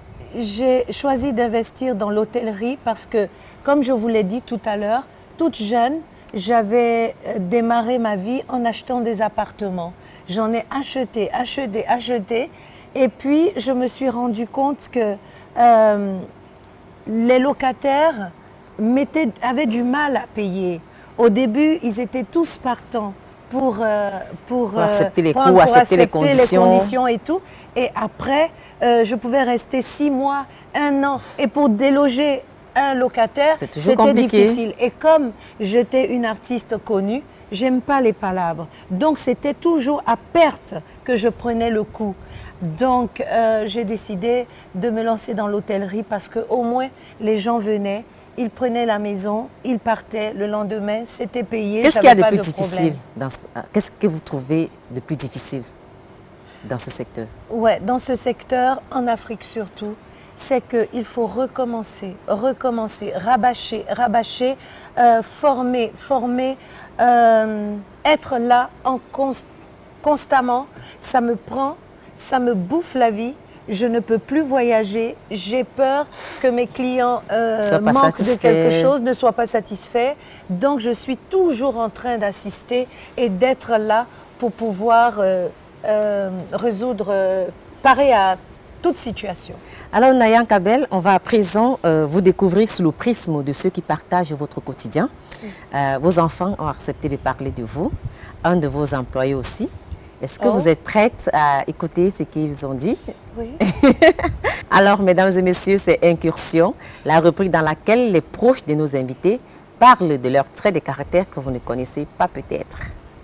J'ai choisi d'investir dans l'hôtellerie parce que, comme je vous l'ai dit tout à l'heure, toute jeune, j'avais démarré ma vie en achetant des appartements. J'en ai acheté, acheté, acheté. Et puis, je me suis rendu compte que euh, les locataires mettaient, avaient du mal à payer. Au début, ils étaient tous partants pour, euh, pour, pour accepter les pour, coûts, pour accepter, accepter les, conditions. les conditions et tout. Et après, euh, je pouvais rester six mois, un an. Et pour déloger un locataire, c'était difficile. Et comme j'étais une artiste connue, j'aime pas les palabres. Donc, c'était toujours à perte que je prenais le coup. Donc, euh, j'ai décidé de me lancer dans l'hôtellerie parce qu'au moins, les gens venaient, ils prenaient la maison, ils partaient. Le lendemain, c'était payé. Qu'est-ce qu'il y a de plus difficile dans ce... Qu'est-ce que vous trouvez de plus difficile dans ce secteur? Ouais, dans ce secteur, en Afrique surtout, c'est qu'il faut recommencer, recommencer, rabâcher, rabâcher, euh, former, former, euh, être là en const constamment. Ça me prend, ça me bouffe la vie. Je ne peux plus voyager. J'ai peur que mes clients euh, manquent de quelque chose, ne soient pas satisfaits. Donc, je suis toujours en train d'assister et d'être là pour pouvoir euh, euh, résoudre, euh, parer à toute situation. Alors, Nayan Kabel, on va à présent euh, vous découvrir sous le prisme de ceux qui partagent votre quotidien. Euh, vos enfants ont accepté de parler de vous, un de vos employés aussi. Est-ce que Oh. vous êtes prête à écouter ce qu'ils ont dit? Oui. Alors, mesdames et messieurs, c'est Incursion, la rubrique dans laquelle les proches de nos invités parlent de leurs traits de caractère que vous ne connaissez pas peut-être.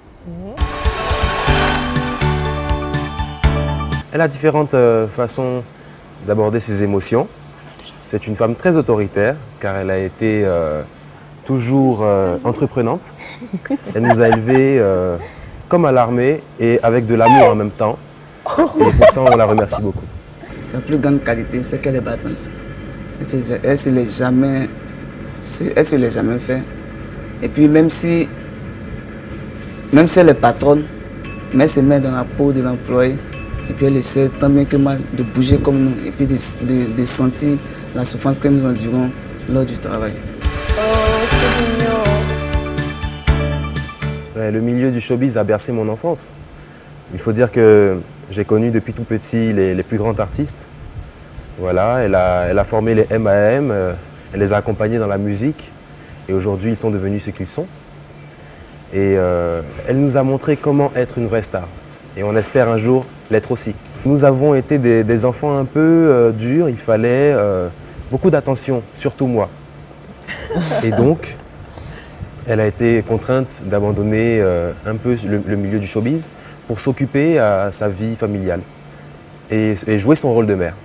Elle a différentes euh, façons d'aborder ses émotions. C'est une femme très autoritaire car elle a été euh, toujours euh, entreprenante. Elle nous a élevés euh, comme à l'armée et avec de l'amour en même temps. Et pour ça, on la remercie beaucoup. Sa plus grande qualité, c'est qu'elle est battante. Elle se, elle se l'est jamais, elle se l'est jamais fait. Et puis même si, même si elle est patronne, mais elle se met dans la peau de l'employé. Et puis elle essaie tant bien que mal de bouger comme nous et puis de, de, de sentir la souffrance que nous endurons lors du travail. Oh, c'est mignon. Ouais, le milieu du showbiz a bercé mon enfance. Il faut dire que j'ai connu depuis tout petit les, les plus grands artistes. Voilà, elle a, elle a formé les M A M, euh, elle les a accompagnés dans la musique et aujourd'hui ils sont devenus ce qu'ils sont. Et euh, elle nous a montré comment être une vraie star. Et on espère un jour l'être aussi. Nous avons été des, des enfants un peu euh, durs, il fallait euh, beaucoup d'attention, surtout moi. Et donc, elle a été contrainte d'abandonner euh, un peu le, le milieu du showbiz pour s'occuper à sa vie familiale et, et jouer son rôle de mère.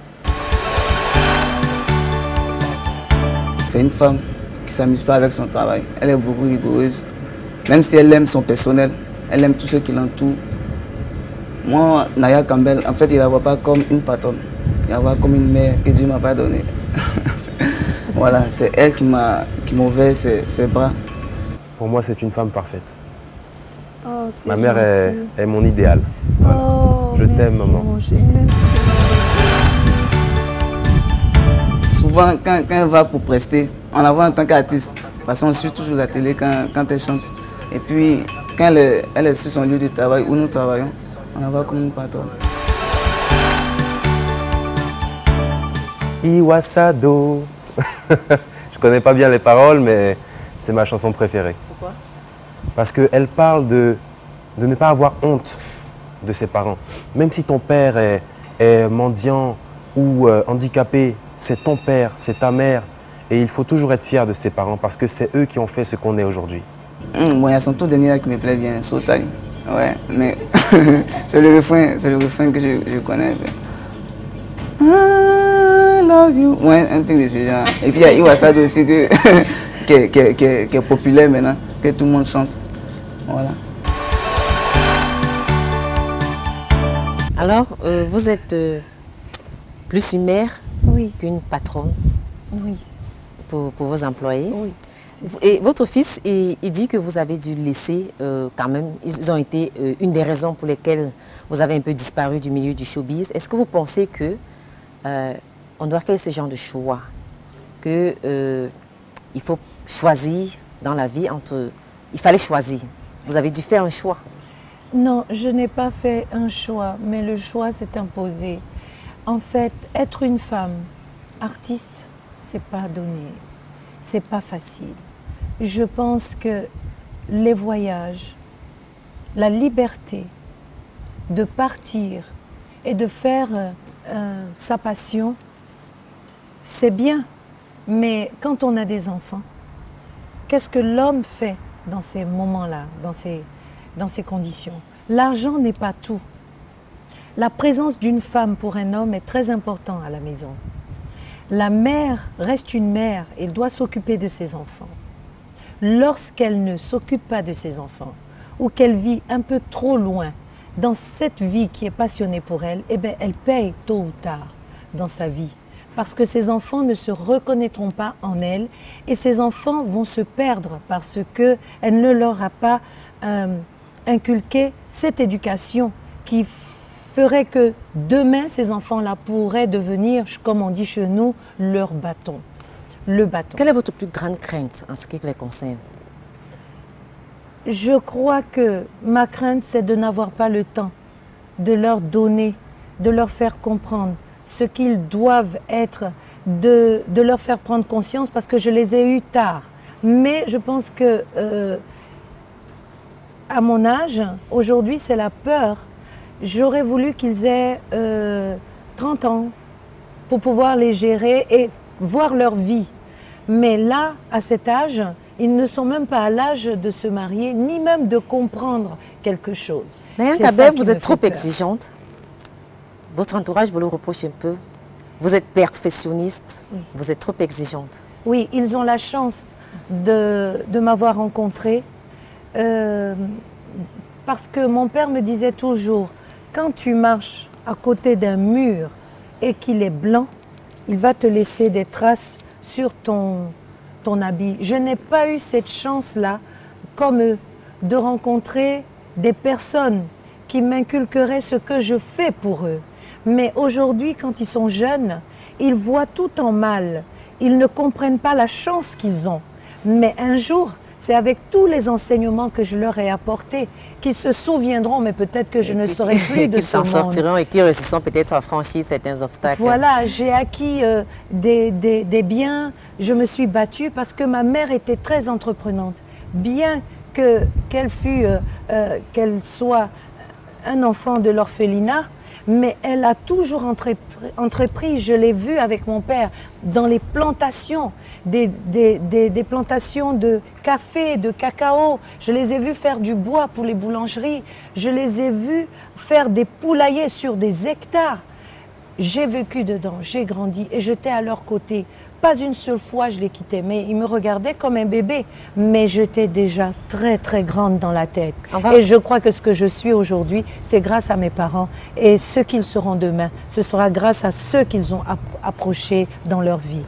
C'est une femme qui ne s'amuse pas avec son travail. Elle est beaucoup rigoureuse. Même si elle aime son personnel, elle aime tous ceux qui l'entourent. Moi, Naya Campbell, en fait, il ne la voit pas comme une patronne. Il la voit comme une mère que Dieu ne m'a pas donnée. Voilà, c'est elle qui m'a ouvert ses, ses bras. Pour moi, c'est une femme parfaite. Oh, c'est Ma mère est, gentil. est mon idéal. Voilà. Oh, Je t'aime, merci, maman. mon chéri, merci. Souvent, quand, quand elle va pour prester, on la voit en tant qu'artiste. Parce qu'on suit toujours la télé quand, quand elle chante. Et puis, quand elle est, elle est sur son lieu de travail où nous travaillons, on la voit comme une patronne. Iwasado. Je connais pas bien les paroles, mais c'est ma chanson préférée. Pourquoi? Parce qu'elle parle de, de ne pas avoir honte de ses parents. Même si ton père est, est mendiant ou euh, handicapé, c'est ton père, c'est ta mère. Et il faut toujours être fier de ses parents parce que c'est eux qui ont fait ce qu'on est aujourd'hui. Mmh, bon, il y a son tout dernier qui me plaît bien, Sotagne. Ouais, mais c'est le refrain, c'est le refrain que je, je connais. I love you. Ouais, un truc de ce genre. Et puis il y a Iwasado aussi que, qui, est, qui, est, qui, est, qui est populaire maintenant, que tout le monde chante. Voilà. Alors, euh, vous êtes euh, plus une mère Oui, qu'une patronne oui, pour, pour vos employés. oui. c'est ça. Et votre fils, il, il dit que vous avez dû laisser euh, quand même, ils ont été euh, une des raisons pour lesquelles vous avez un peu disparu du milieu du showbiz. Est-ce que vous pensez que euh, on doit faire ce genre de choix, que euh, il faut choisir dans la vie entre, il fallait choisir. Vous avez dû faire un choix. Non, je n'ai pas fait un choix, mais le choix s'est imposé. En fait, être une femme artiste, c'est pas donné, c'est pas facile. Je pense que les voyages, la liberté de partir et de faire euh, sa passion, c'est bien. Mais quand on a des enfants, qu'est-ce que l'homme fait dans ces moments-là, dans ces, dans ces conditions? L'argent n'est pas tout. La présence d'une femme pour un homme est très importante à la maison. La mère reste une mère, elle doit s'occuper de ses enfants. Lorsqu'elle ne s'occupe pas de ses enfants ou qu'elle vit un peu trop loin dans cette vie qui est passionnée pour elle, eh bien, elle paye tôt ou tard dans sa vie. Parce que ses enfants ne se reconnaîtront pas en elle et ses enfants vont se perdre parce qu'elle ne leur a pas euh, inculqué cette éducation qui ferait que demain, ces enfants-là pourraient devenir, comme on dit chez nous, leur bâton. Le bâton. Quelle est votre plus grande crainte en ce qui les concerne? Je crois que ma crainte, c'est de n'avoir pas le temps de leur donner, de leur faire comprendre ce qu'ils doivent être, de, de leur faire prendre conscience parce que je les ai eus tard. Mais je pense que, euh, à mon âge, aujourd'hui, c'est la peur j'aurais voulu qu'ils aient euh, trente ans pour pouvoir les gérer et voir leur vie. Mais là, à cet âge, ils ne sont même pas à l'âge de se marier, ni même de comprendre quelque chose. Nayane Kabel, vous êtes trop exigeante. Votre entourage vous le reproche un peu. Vous êtes perfectionniste, oui. Vous êtes trop exigeante. Oui, ils ont la chance de, de m'avoir rencontrée. Euh, parce que mon père me disait toujours, quand tu marches à côté d'un mur et qu'il est blanc, il va te laisser des traces sur ton, ton habit. Je n'ai pas eu cette chance-là, comme eux, de rencontrer des personnes qui m'inculqueraient ce que je fais pour eux. Mais aujourd'hui, quand ils sont jeunes, ils voient tout en mal. Ils ne comprennent pas la chance qu'ils ont. Mais un jour, c'est avec tous les enseignements que je leur ai apportés qu'ils se souviendront, mais peut-être que je ne serai plus de ce monde. Qu'ils s'en sortiront et qu'ils réussiront peut-être à franchir certains obstacles. Voilà, j'ai acquis euh, des, des, des biens, je me suis battue parce que ma mère était très entreprenante. Bien que, qu'elle fût, euh, euh, qu'elle soit un enfant de l'orphelinat, mais elle a toujours entrepris, entrepris, je l'ai vu avec mon père, dans les plantations, des, des, des, des plantations de café, de cacao. Je les ai vus faire du bois pour les boulangeries. Je les ai vus faire des poulaillers sur des hectares. J'ai vécu dedans, j'ai grandi et j'étais à leur côté. Pas une seule fois je les quittais, mais ils me regardaient comme un bébé. Mais j'étais déjà très très grande dans la tête. Enfin, et je crois que ce que je suis aujourd'hui, c'est grâce à mes parents. Et ce qu'ils seront demain, ce sera grâce à ceux qu'ils ont approchés dans leur vie.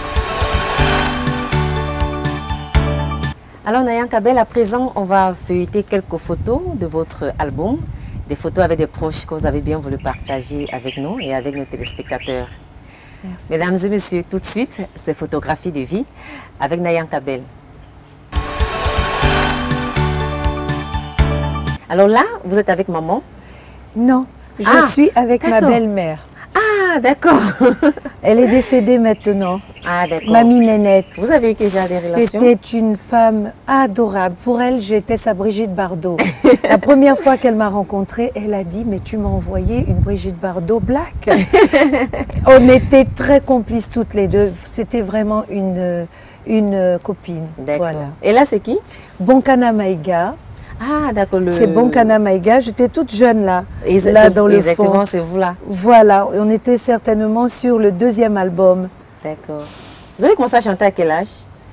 Alors Nayane Kabel, à présent, on va feuilleter quelques photos de votre album. Des photos avec des proches que vous avez bien voulu partager avec nous et avec nos téléspectateurs. Merci. Mesdames et messieurs, tout de suite, ces photographies de vie avec Nayane Kabel. Alors là, vous êtes avec maman? Non, je ah, suis avec ma belle-mère. Ah, d'accord. Elle est décédée maintenant. Ah, d'accord. Mamie Nénette. Vous avez déjà des relations? C'était une femme adorable. Pour elle, j'étais sa Brigitte Bardot. La première fois qu'elle m'a rencontrée, elle a dit « Mais tu m'as envoyé une Brigitte Bardot black ». On était très complices toutes les deux. C'était vraiment une, une copine. D'accord. Voilà. Et là, c'est qui? Bonkana Maïga. Ah, d'accord. Le... C'est Bonkana Maïga. J'étais toute jeune là, Exactement, là dans le exactement, c'est vous là. Voilà, on était certainement sur le deuxième album. D'accord. Vous avez commencé à chanter à quel âge?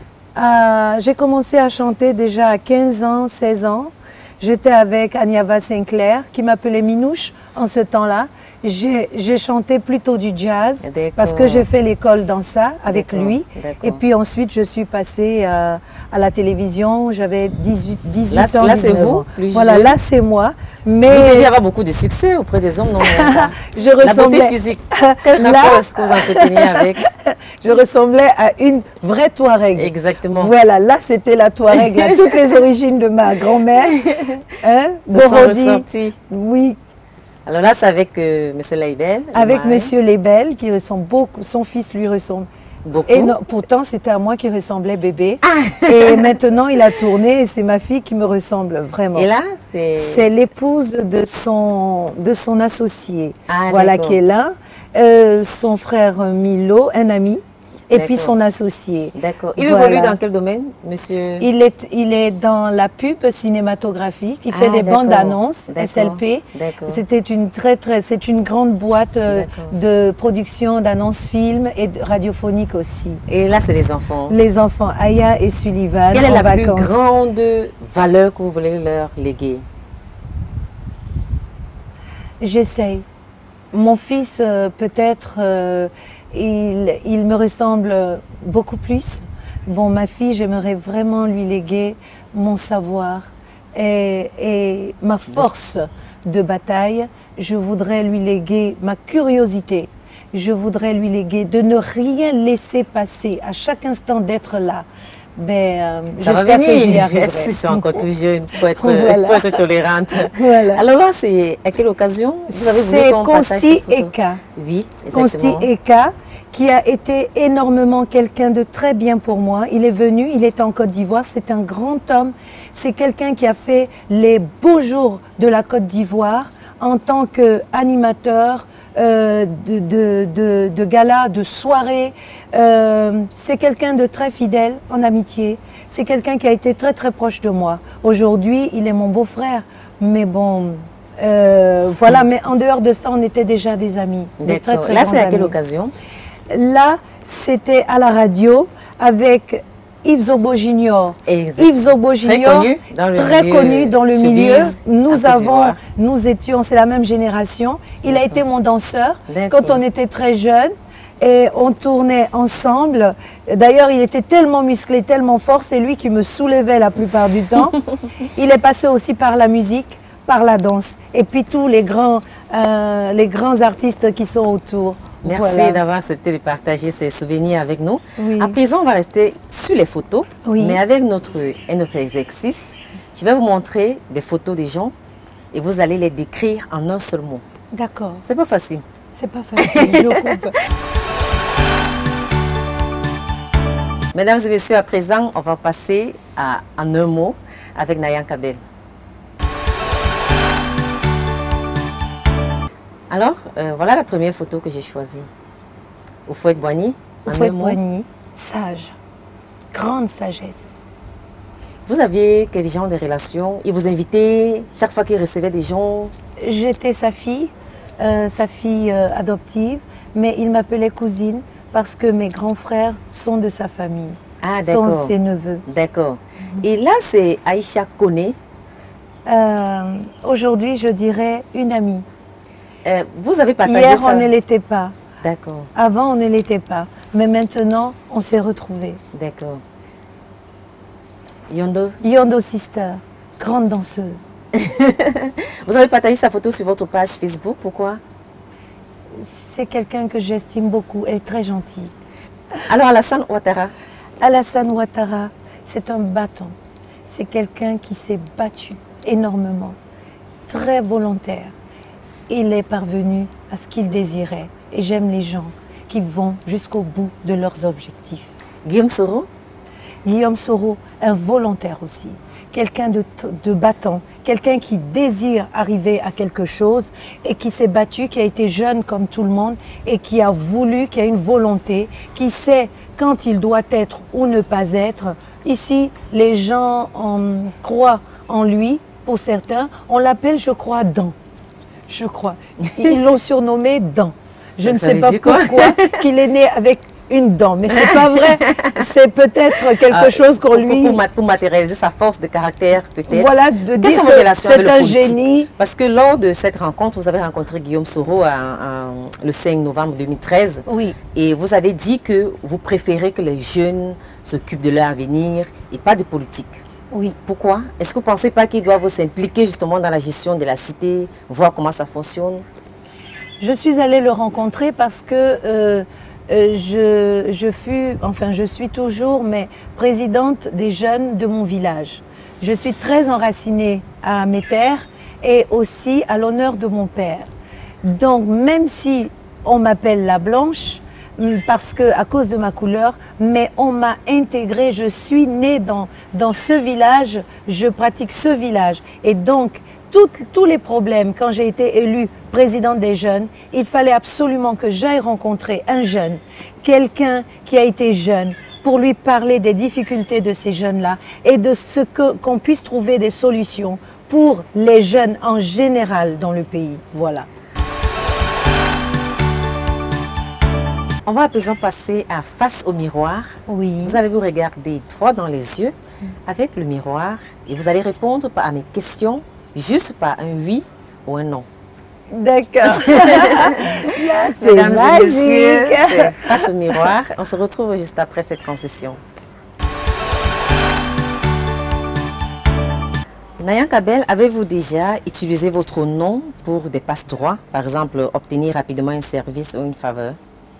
euh, J'ai commencé à chanter déjà à quinze ans, seize ans. J'étais avec Aniava Sinclair qui m'appelait Minouche en ce temps-là. J'ai chanté plutôt du jazz parce que j'ai fait l'école dans ça avec lui. Et puis ensuite, je suis passée à, à la télévision. J'avais dix-huit, dix-huit là, ans. Là, c'est vous? Voilà, là, c'est moi. Mais vous deviez avoir beaucoup de succès auprès des hommes, non? Je ressemblais... La beauté physique. Quel rapport est-ce que vous entreteniez avec? Je ressemblais à une vraie Touareg. Exactement. Voilà, là, c'était la Touareg. Là, toutes les origines de ma grand-mère. Hein? Borodi. Oui. Alors là, c'est avec euh, M. Leibel. Avec M. Leibel, qui ressemble beaucoup. Son fils lui ressemble beaucoup. Et non, pourtant, c'était à moi qui ressemblait bébé. Ah. Et maintenant, il a tourné et c'est ma fille qui me ressemble vraiment. Et là, c'est... C'est l'épouse de son, de son associé. Ah, voilà qui est là. Euh, son frère Milo, un ami. Et puis son associé. D'accord. Il voilà. évolue dans quel domaine, monsieur? Il est, il est dans la pub cinématographique. Il fait ah, des bandes annonces, S L P. C'était une très, très, c'est une grande boîte euh, de production d'annonces films et radiophoniques aussi. Et là, c'est les enfants? Les enfants, Aya et Sullivan. Quelle est la vacances. plus grande valeur que vous voulez leur léguer? J'essaye. Mon fils, euh, peut-être... Euh, Il, il me ressemble beaucoup plus. Bon, ma fille, j'aimerais vraiment lui léguer mon savoir et, et ma force de bataille. Je voudrais lui léguer ma curiosité. Je voudrais lui léguer de ne rien laisser passer, à chaque instant d'être là. Mais euh, j'espère que j'y arriverai. Ils sont encore tout jeunes, il faut être, voilà. faut être tolérante. Voilà. Alors là, c'est à quelle occasion vous avez voulu qu'on partage cette photo? C'est Consti Eka. Oui, exactement. Consti Eka, qui a été énormément quelqu'un de très bien pour moi. Il est venu, il est en Côte d'Ivoire, c'est un grand homme. C'est quelqu'un qui a fait les beaux jours de la Côte d'Ivoire en tant qu'animateur euh, de, de, de, de gala, de soirée. Euh, c'est quelqu'un de très fidèle en amitié. C'est quelqu'un qui a été très très proche de moi. Aujourd'hui, il est mon beau-frère. Mais bon, euh, voilà. Mais en dehors de ça, on était déjà des amis. Des très, très Là, c'est à amis. quelle occasion? Là, c'était à la radio avec Yves Zobo Junior. Exact. Yves Zobo Junior, très connu dans le très milieu, connu dans le showbiz, milieu. à Nous Côte avons, d'Ivoire. nous étions, c'est la même génération. Il a été mon danseur D'accord. quand on était très jeunes. Et on tournait ensemble. D'ailleurs, il était tellement musclé, tellement fort, c'est lui qui me soulevait la plupart du temps. Il est passé aussi par la musique, par la danse. Et puis tous les grands, euh, les grands artistes qui sont autour. Merci Voilà. d'avoir accepté de partager ces souvenirs avec nous. Oui. À présent, on va rester sur les photos, Oui. mais avec notre, et notre exercice, je vais vous montrer des photos des gens et vous allez les décrire en un seul mot. D'accord. C'est pas facile. C'est pas facile, je coupe. Mesdames et messieurs, à présent, on va passer à, en un mot avec Nayan Kabel. Alors, euh, voilà la première photo que j'ai choisie. Houphouët-Boigny, en un mot. Houphouët-Boigny, sage, grande sagesse. Vous aviez quel genre de relation? Il vous invitait chaque fois qu'il recevait des gens? J'étais sa fille, euh, sa fille euh, adoptive, mais il m'appelait cousine parce que mes grands frères sont de sa famille, Ah, sont d'accord. ses neveux. D'accord. Et là, c'est Aïcha Koné. Euh, Aujourd'hui, je dirais une amie. Euh, vous avez partagé Hier, ça? on ne l'était pas. D'accord, Avant, on ne l'était pas. Mais maintenant, on s'est retrouvés. d'accord. Yondo, Yondo Sister, grande danseuse. vous avez partagé sa photo sur votre page Facebook, pourquoi? C'est quelqu'un que j'estime beaucoup. Elle est très gentille. Alors, Alassane Ouattara, Alassane Ouattara, c'est un battant. C'est quelqu'un qui s'est battu énormément, très volontaire. Il est parvenu à ce qu'il désirait. Et j'aime les gens qui vont jusqu'au bout de leurs objectifs. Guillaume Soro, Guillaume Soro, un volontaire aussi. Quelqu'un de, de battant, quelqu'un qui désire arriver à quelque chose et qui s'est battu, qui a été jeune comme tout le monde et qui a voulu, qui a une volonté, qui sait quand il doit être ou ne pas être. Ici, les gens en, croient en lui, pour certains. On l'appelle, je crois, Dan. Je crois. Ils l'ont surnommé Dan. Je Ça- ne ça sais veut pas dire quoi? pourquoi qu'il est né avec une dent, mais c'est pas vrai. C'est peut-être quelque Ah, chose qu'on pour, lui... pour, ma- pour matérialiser sa force de caractère, peut-être. Voilà, de Quelles dire sont vos que relations avec c'est le un politique? génie. Parce que lors de cette rencontre, vous avez rencontré Guillaume Soro à- à- le cinq novembre deux mille treize. Oui. Et vous avez dit que vous préférez que les jeunes s'occupent de leur avenir et pas de politique. Oui. Pourquoi? Est-ce que vous ne pensez pas qu'ils doivent s'impliquer justement dans la gestion de la cité, voir comment ça fonctionne? Je suis allée le rencontrer parce que euh, euh, je, je fus, enfin je suis toujours, mais présidente des jeunes de mon village. Je suis très enracinée à mes terres et aussi à l'honneur de mon père. Donc même si on m'appelle la Blanche, parce que à cause de ma couleur, mais on m'a intégrée, je suis née dans, dans ce village, je pratique ce village. Et donc, toutes, tous les problèmes, quand j'ai été élue présidente des jeunes, il fallait absolument que j'aille rencontrer un jeune, quelqu'un qui a été jeune, pour lui parler des difficultés de ces jeunes-là et de ce que, qu'on puisse trouver des solutions pour les jeunes en général dans le pays. Voilà. On va à présent passer à face au miroir. Oui. Vous allez vous regarder droit dans les yeux avec le miroir et vous allez répondre à mes questions juste par un oui ou un non. D'accord. C'est Mesdames et messieurs, magique. c'est face au miroir. On se retrouve juste après cette transition. Nayan Kabel, avez-vous déjà utilisé votre nom pour des passe-droits, par exemple obtenir rapidement un service ou une faveur?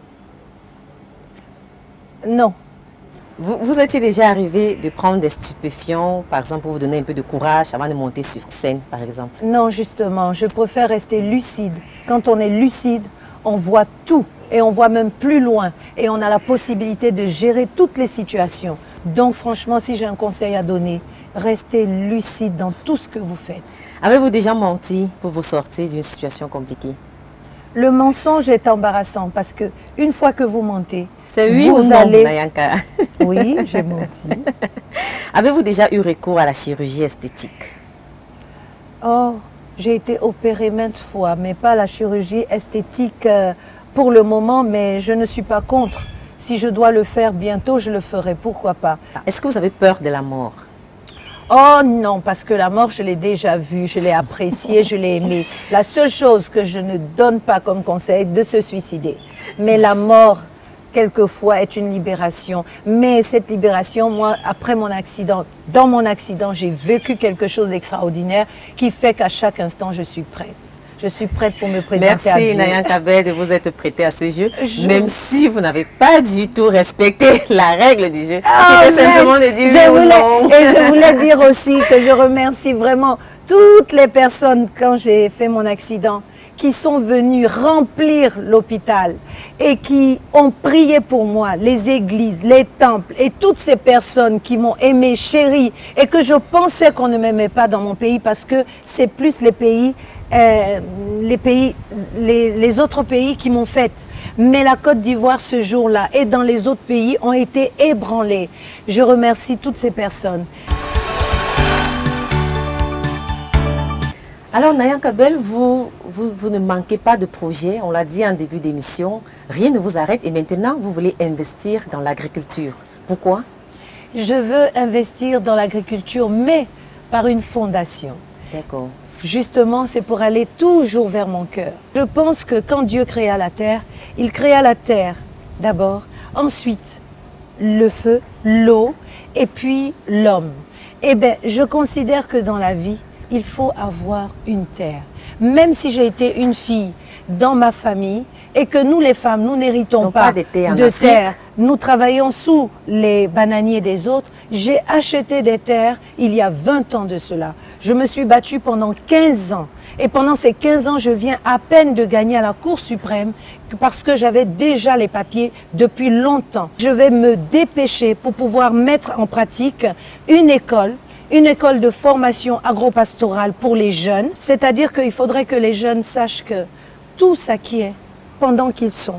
Non. Vous, vous étiez déjà arrivé de prendre des stupéfiants, par exemple, pour vous donner un peu de courage avant de monter sur scène, par exemple? Non, justement, je préfère rester lucide. Quand on est lucide, on voit tout et on voit même plus loin et on a la possibilité de gérer toutes les situations. Donc franchement, si j'ai un conseil à donner, restez lucide dans tout ce que vous faites. Avez-vous déjà menti pour vous sortir d'une situation compliquée? Le mensonge est embarrassant parce que une fois que vous mentez, c'est oui vous ou non, allez... Nayanka? Oui, j'ai menti. Avez-vous déjà eu recours à la chirurgie esthétique? Oh, j'ai été opérée maintes fois, mais pas la chirurgie esthétique euh, pour le moment, mais je ne suis pas contre. Si je dois le faire bientôt, je le ferai, pourquoi pas. Est-ce que vous avez peur de la mort? Oh non, parce que la mort, je l'ai déjà vue, je l'ai appréciée, je l'ai aimée. La seule chose que je ne donne pas comme conseil, de se suicider. Mais la mort, quelquefois, est une libération. Mais cette libération, moi, après mon accident, dans mon accident, j'ai vécu quelque chose d'extraordinaire qui fait qu'à chaque instant, je suis prête. Je suis prête pour me présenter à Dieu. Merci Nayanka Bell de vous être prêtée à ce jeu, Je... même si vous n'avez pas du tout respecté la règle du jeu. Oh, C'était simplement de dire je oui ou voulais, non. Et je voulais dire aussi que je remercie vraiment toutes les personnes quand j'ai fait mon accident qui sont venues remplir l'hôpital et qui ont prié pour moi, les églises, les temples et toutes ces personnes qui m'ont aimé, chéri et que je pensais qu'on ne m'aimait pas dans mon pays parce que c'est plus les pays Euh, les, pays, les, les autres pays qui m'ont faite. Mais la Côte d'Ivoire, ce jour-là, et dans les autres pays, ont été ébranlés. Je remercie toutes ces personnes. Alors, Nayanka Bell, vous, vous, vous ne manquez pas de projets. On l'a dit en début d'émission, rien ne vous arrête. Et maintenant, vous voulez investir dans l'agriculture. Pourquoi? Je veux investir dans l'agriculture, mais par une fondation. D'accord. Justement, c'est pour aller toujours vers mon cœur. Je pense que quand Dieu créa la terre, il créa la terre d'abord, ensuite le feu, l'eau et puis l'homme. Eh bien, je considère que dans la vie, il faut avoir une terre. Même si j'ai été une fille dans ma famille et que nous les femmes, nous n'héritons pas, pas de terre, de terre. Nous travaillons sous les bananiers des autres. J'ai acheté des terres il y a vingt ans de cela. Je me suis battue pendant quinze ans. Et pendant ces quinze ans, je viens à peine de gagner à la Cour suprême parce que j'avais déjà les papiers depuis longtemps. Je vais me dépêcher pour pouvoir mettre en pratique une école, une école de formation agro-pastorale pour les jeunes. C'est-à-dire qu'il faudrait que les jeunes sachent que tout s'acquiert pendant qu'ils sont.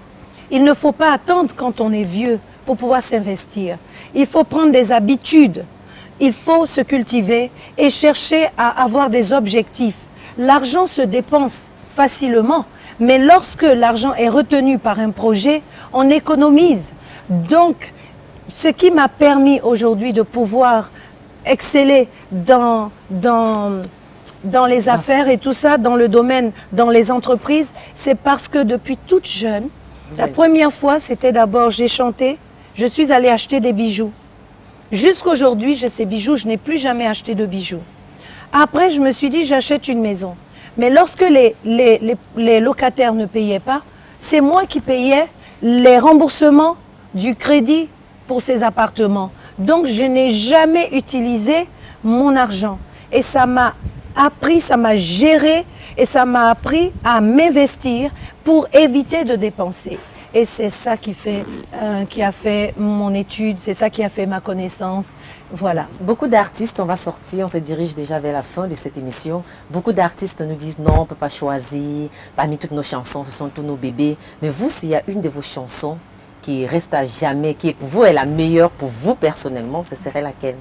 Il ne faut pas attendre quand on est vieux pour pouvoir s'investir. Il faut prendre des habitudes. Il faut se cultiver et chercher à avoir des objectifs. L'argent se dépense facilement, mais lorsque l'argent est retenu par un projet, on économise. Donc, ce qui m'a permis aujourd'hui de pouvoir exceller dans, dans, dans les affaires et tout ça, dans le domaine, dans les entreprises, c'est parce que depuis toute jeune, la première fois, c'était d'abord, j'ai chanté, je suis allée acheter des bijoux. Jusqu'aujourd'hui, j'ai ces bijoux, je n'ai plus jamais acheté de bijoux. Après, je me suis dit, j'achète une maison. Mais lorsque les, les, les, les locataires ne payaient pas, c'est moi qui payais les remboursements du crédit pour ces appartements. Donc, je n'ai jamais utilisé mon argent. Et ça m'a appris, ça m'a géré et ça m'a appris à m'investir pour éviter de dépenser. Et c'est ça qui, fait, euh, qui a fait mon étude, c'est ça qui a fait ma connaissance. Voilà. Beaucoup d'artistes, on va sortir, on se dirige déjà vers la fin de cette émission. Beaucoup d'artistes nous disent non, on ne peut pas choisir. Parmi toutes nos chansons, ce sont tous nos bébés. Mais vous, s'il y a une de vos chansons qui reste à jamais, qui pour vous est la meilleure pour vous personnellement, ce serait laquelle?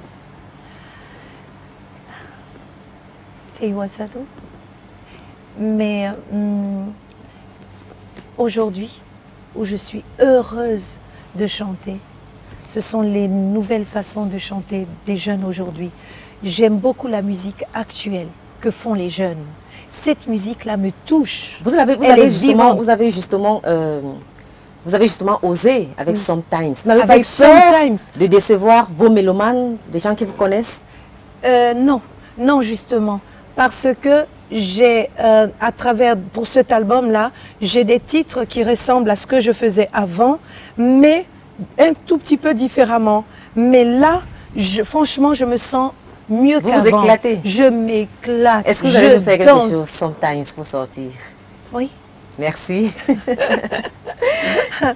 C'est Iwasado. Mais hum, aujourd'hui, où je suis heureuse de chanter, ce sont les nouvelles façons de chanter des jeunes aujourd'hui. J'aime beaucoup la musique actuelle que font les jeunes. Cette musique-là me touche. Vous avez, vous avez justement, vous avez justement, euh, vous avez justement osé avec oui. Sometimes. Vous n'avez pas eu peur de décevoir vos mélomanes, les gens qui vous connaissent? euh, Non, non justement, parce que j'ai, euh, à travers, pour cet album-là, j'ai des titres qui ressemblent à ce que je faisais avant, mais un tout petit peu différemment. Mais là, je, franchement, je me sens mieux qu'avant. Vous vous éclatez? Je m'éclate. Est-ce que vous allez nous faire quelque chose, Sometimes, pour sortir? Oui. Merci.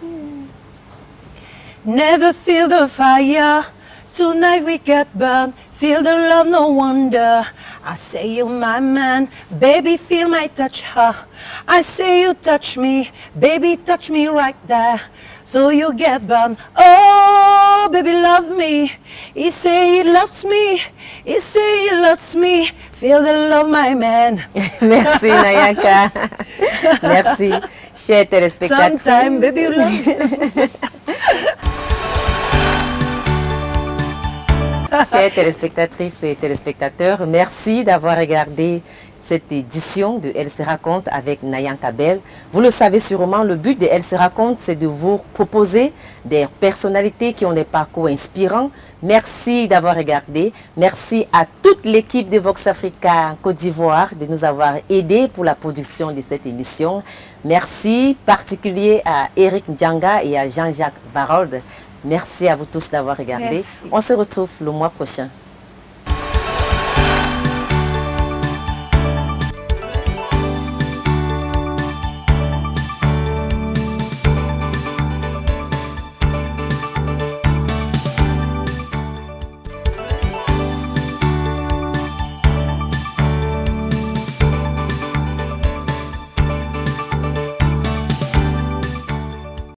Never feel the fire. Tonight we get burned. Feel the love, no wonder. I say you're my man, baby, feel my touch, huh? I say you touch me, baby, touch me right there. So you get burned. Oh, baby, love me. He say he loves me. He say he loves me. Feel the love, my man. Merci, Nayanka. Merci, chers téléspectateurs. Sometime, baby, you love me. Chers téléspectatrices et téléspectateurs, merci d'avoir regardé cette édition de Elle se raconte avec Nayanka Bell. Vous le savez sûrement, le but de Elle se raconte, c'est de vous proposer des personnalités qui ont des parcours inspirants. Merci d'avoir regardé. Merci à toute l'équipe de Vox Africa Côte d'Ivoire de nous avoir aidés pour la production de cette émission. Merci particulier à Eric Ndjanga et à Jean-Jacques Varold. Merci à vous tous d'avoir regardé. Merci. On se retrouve le mois prochain.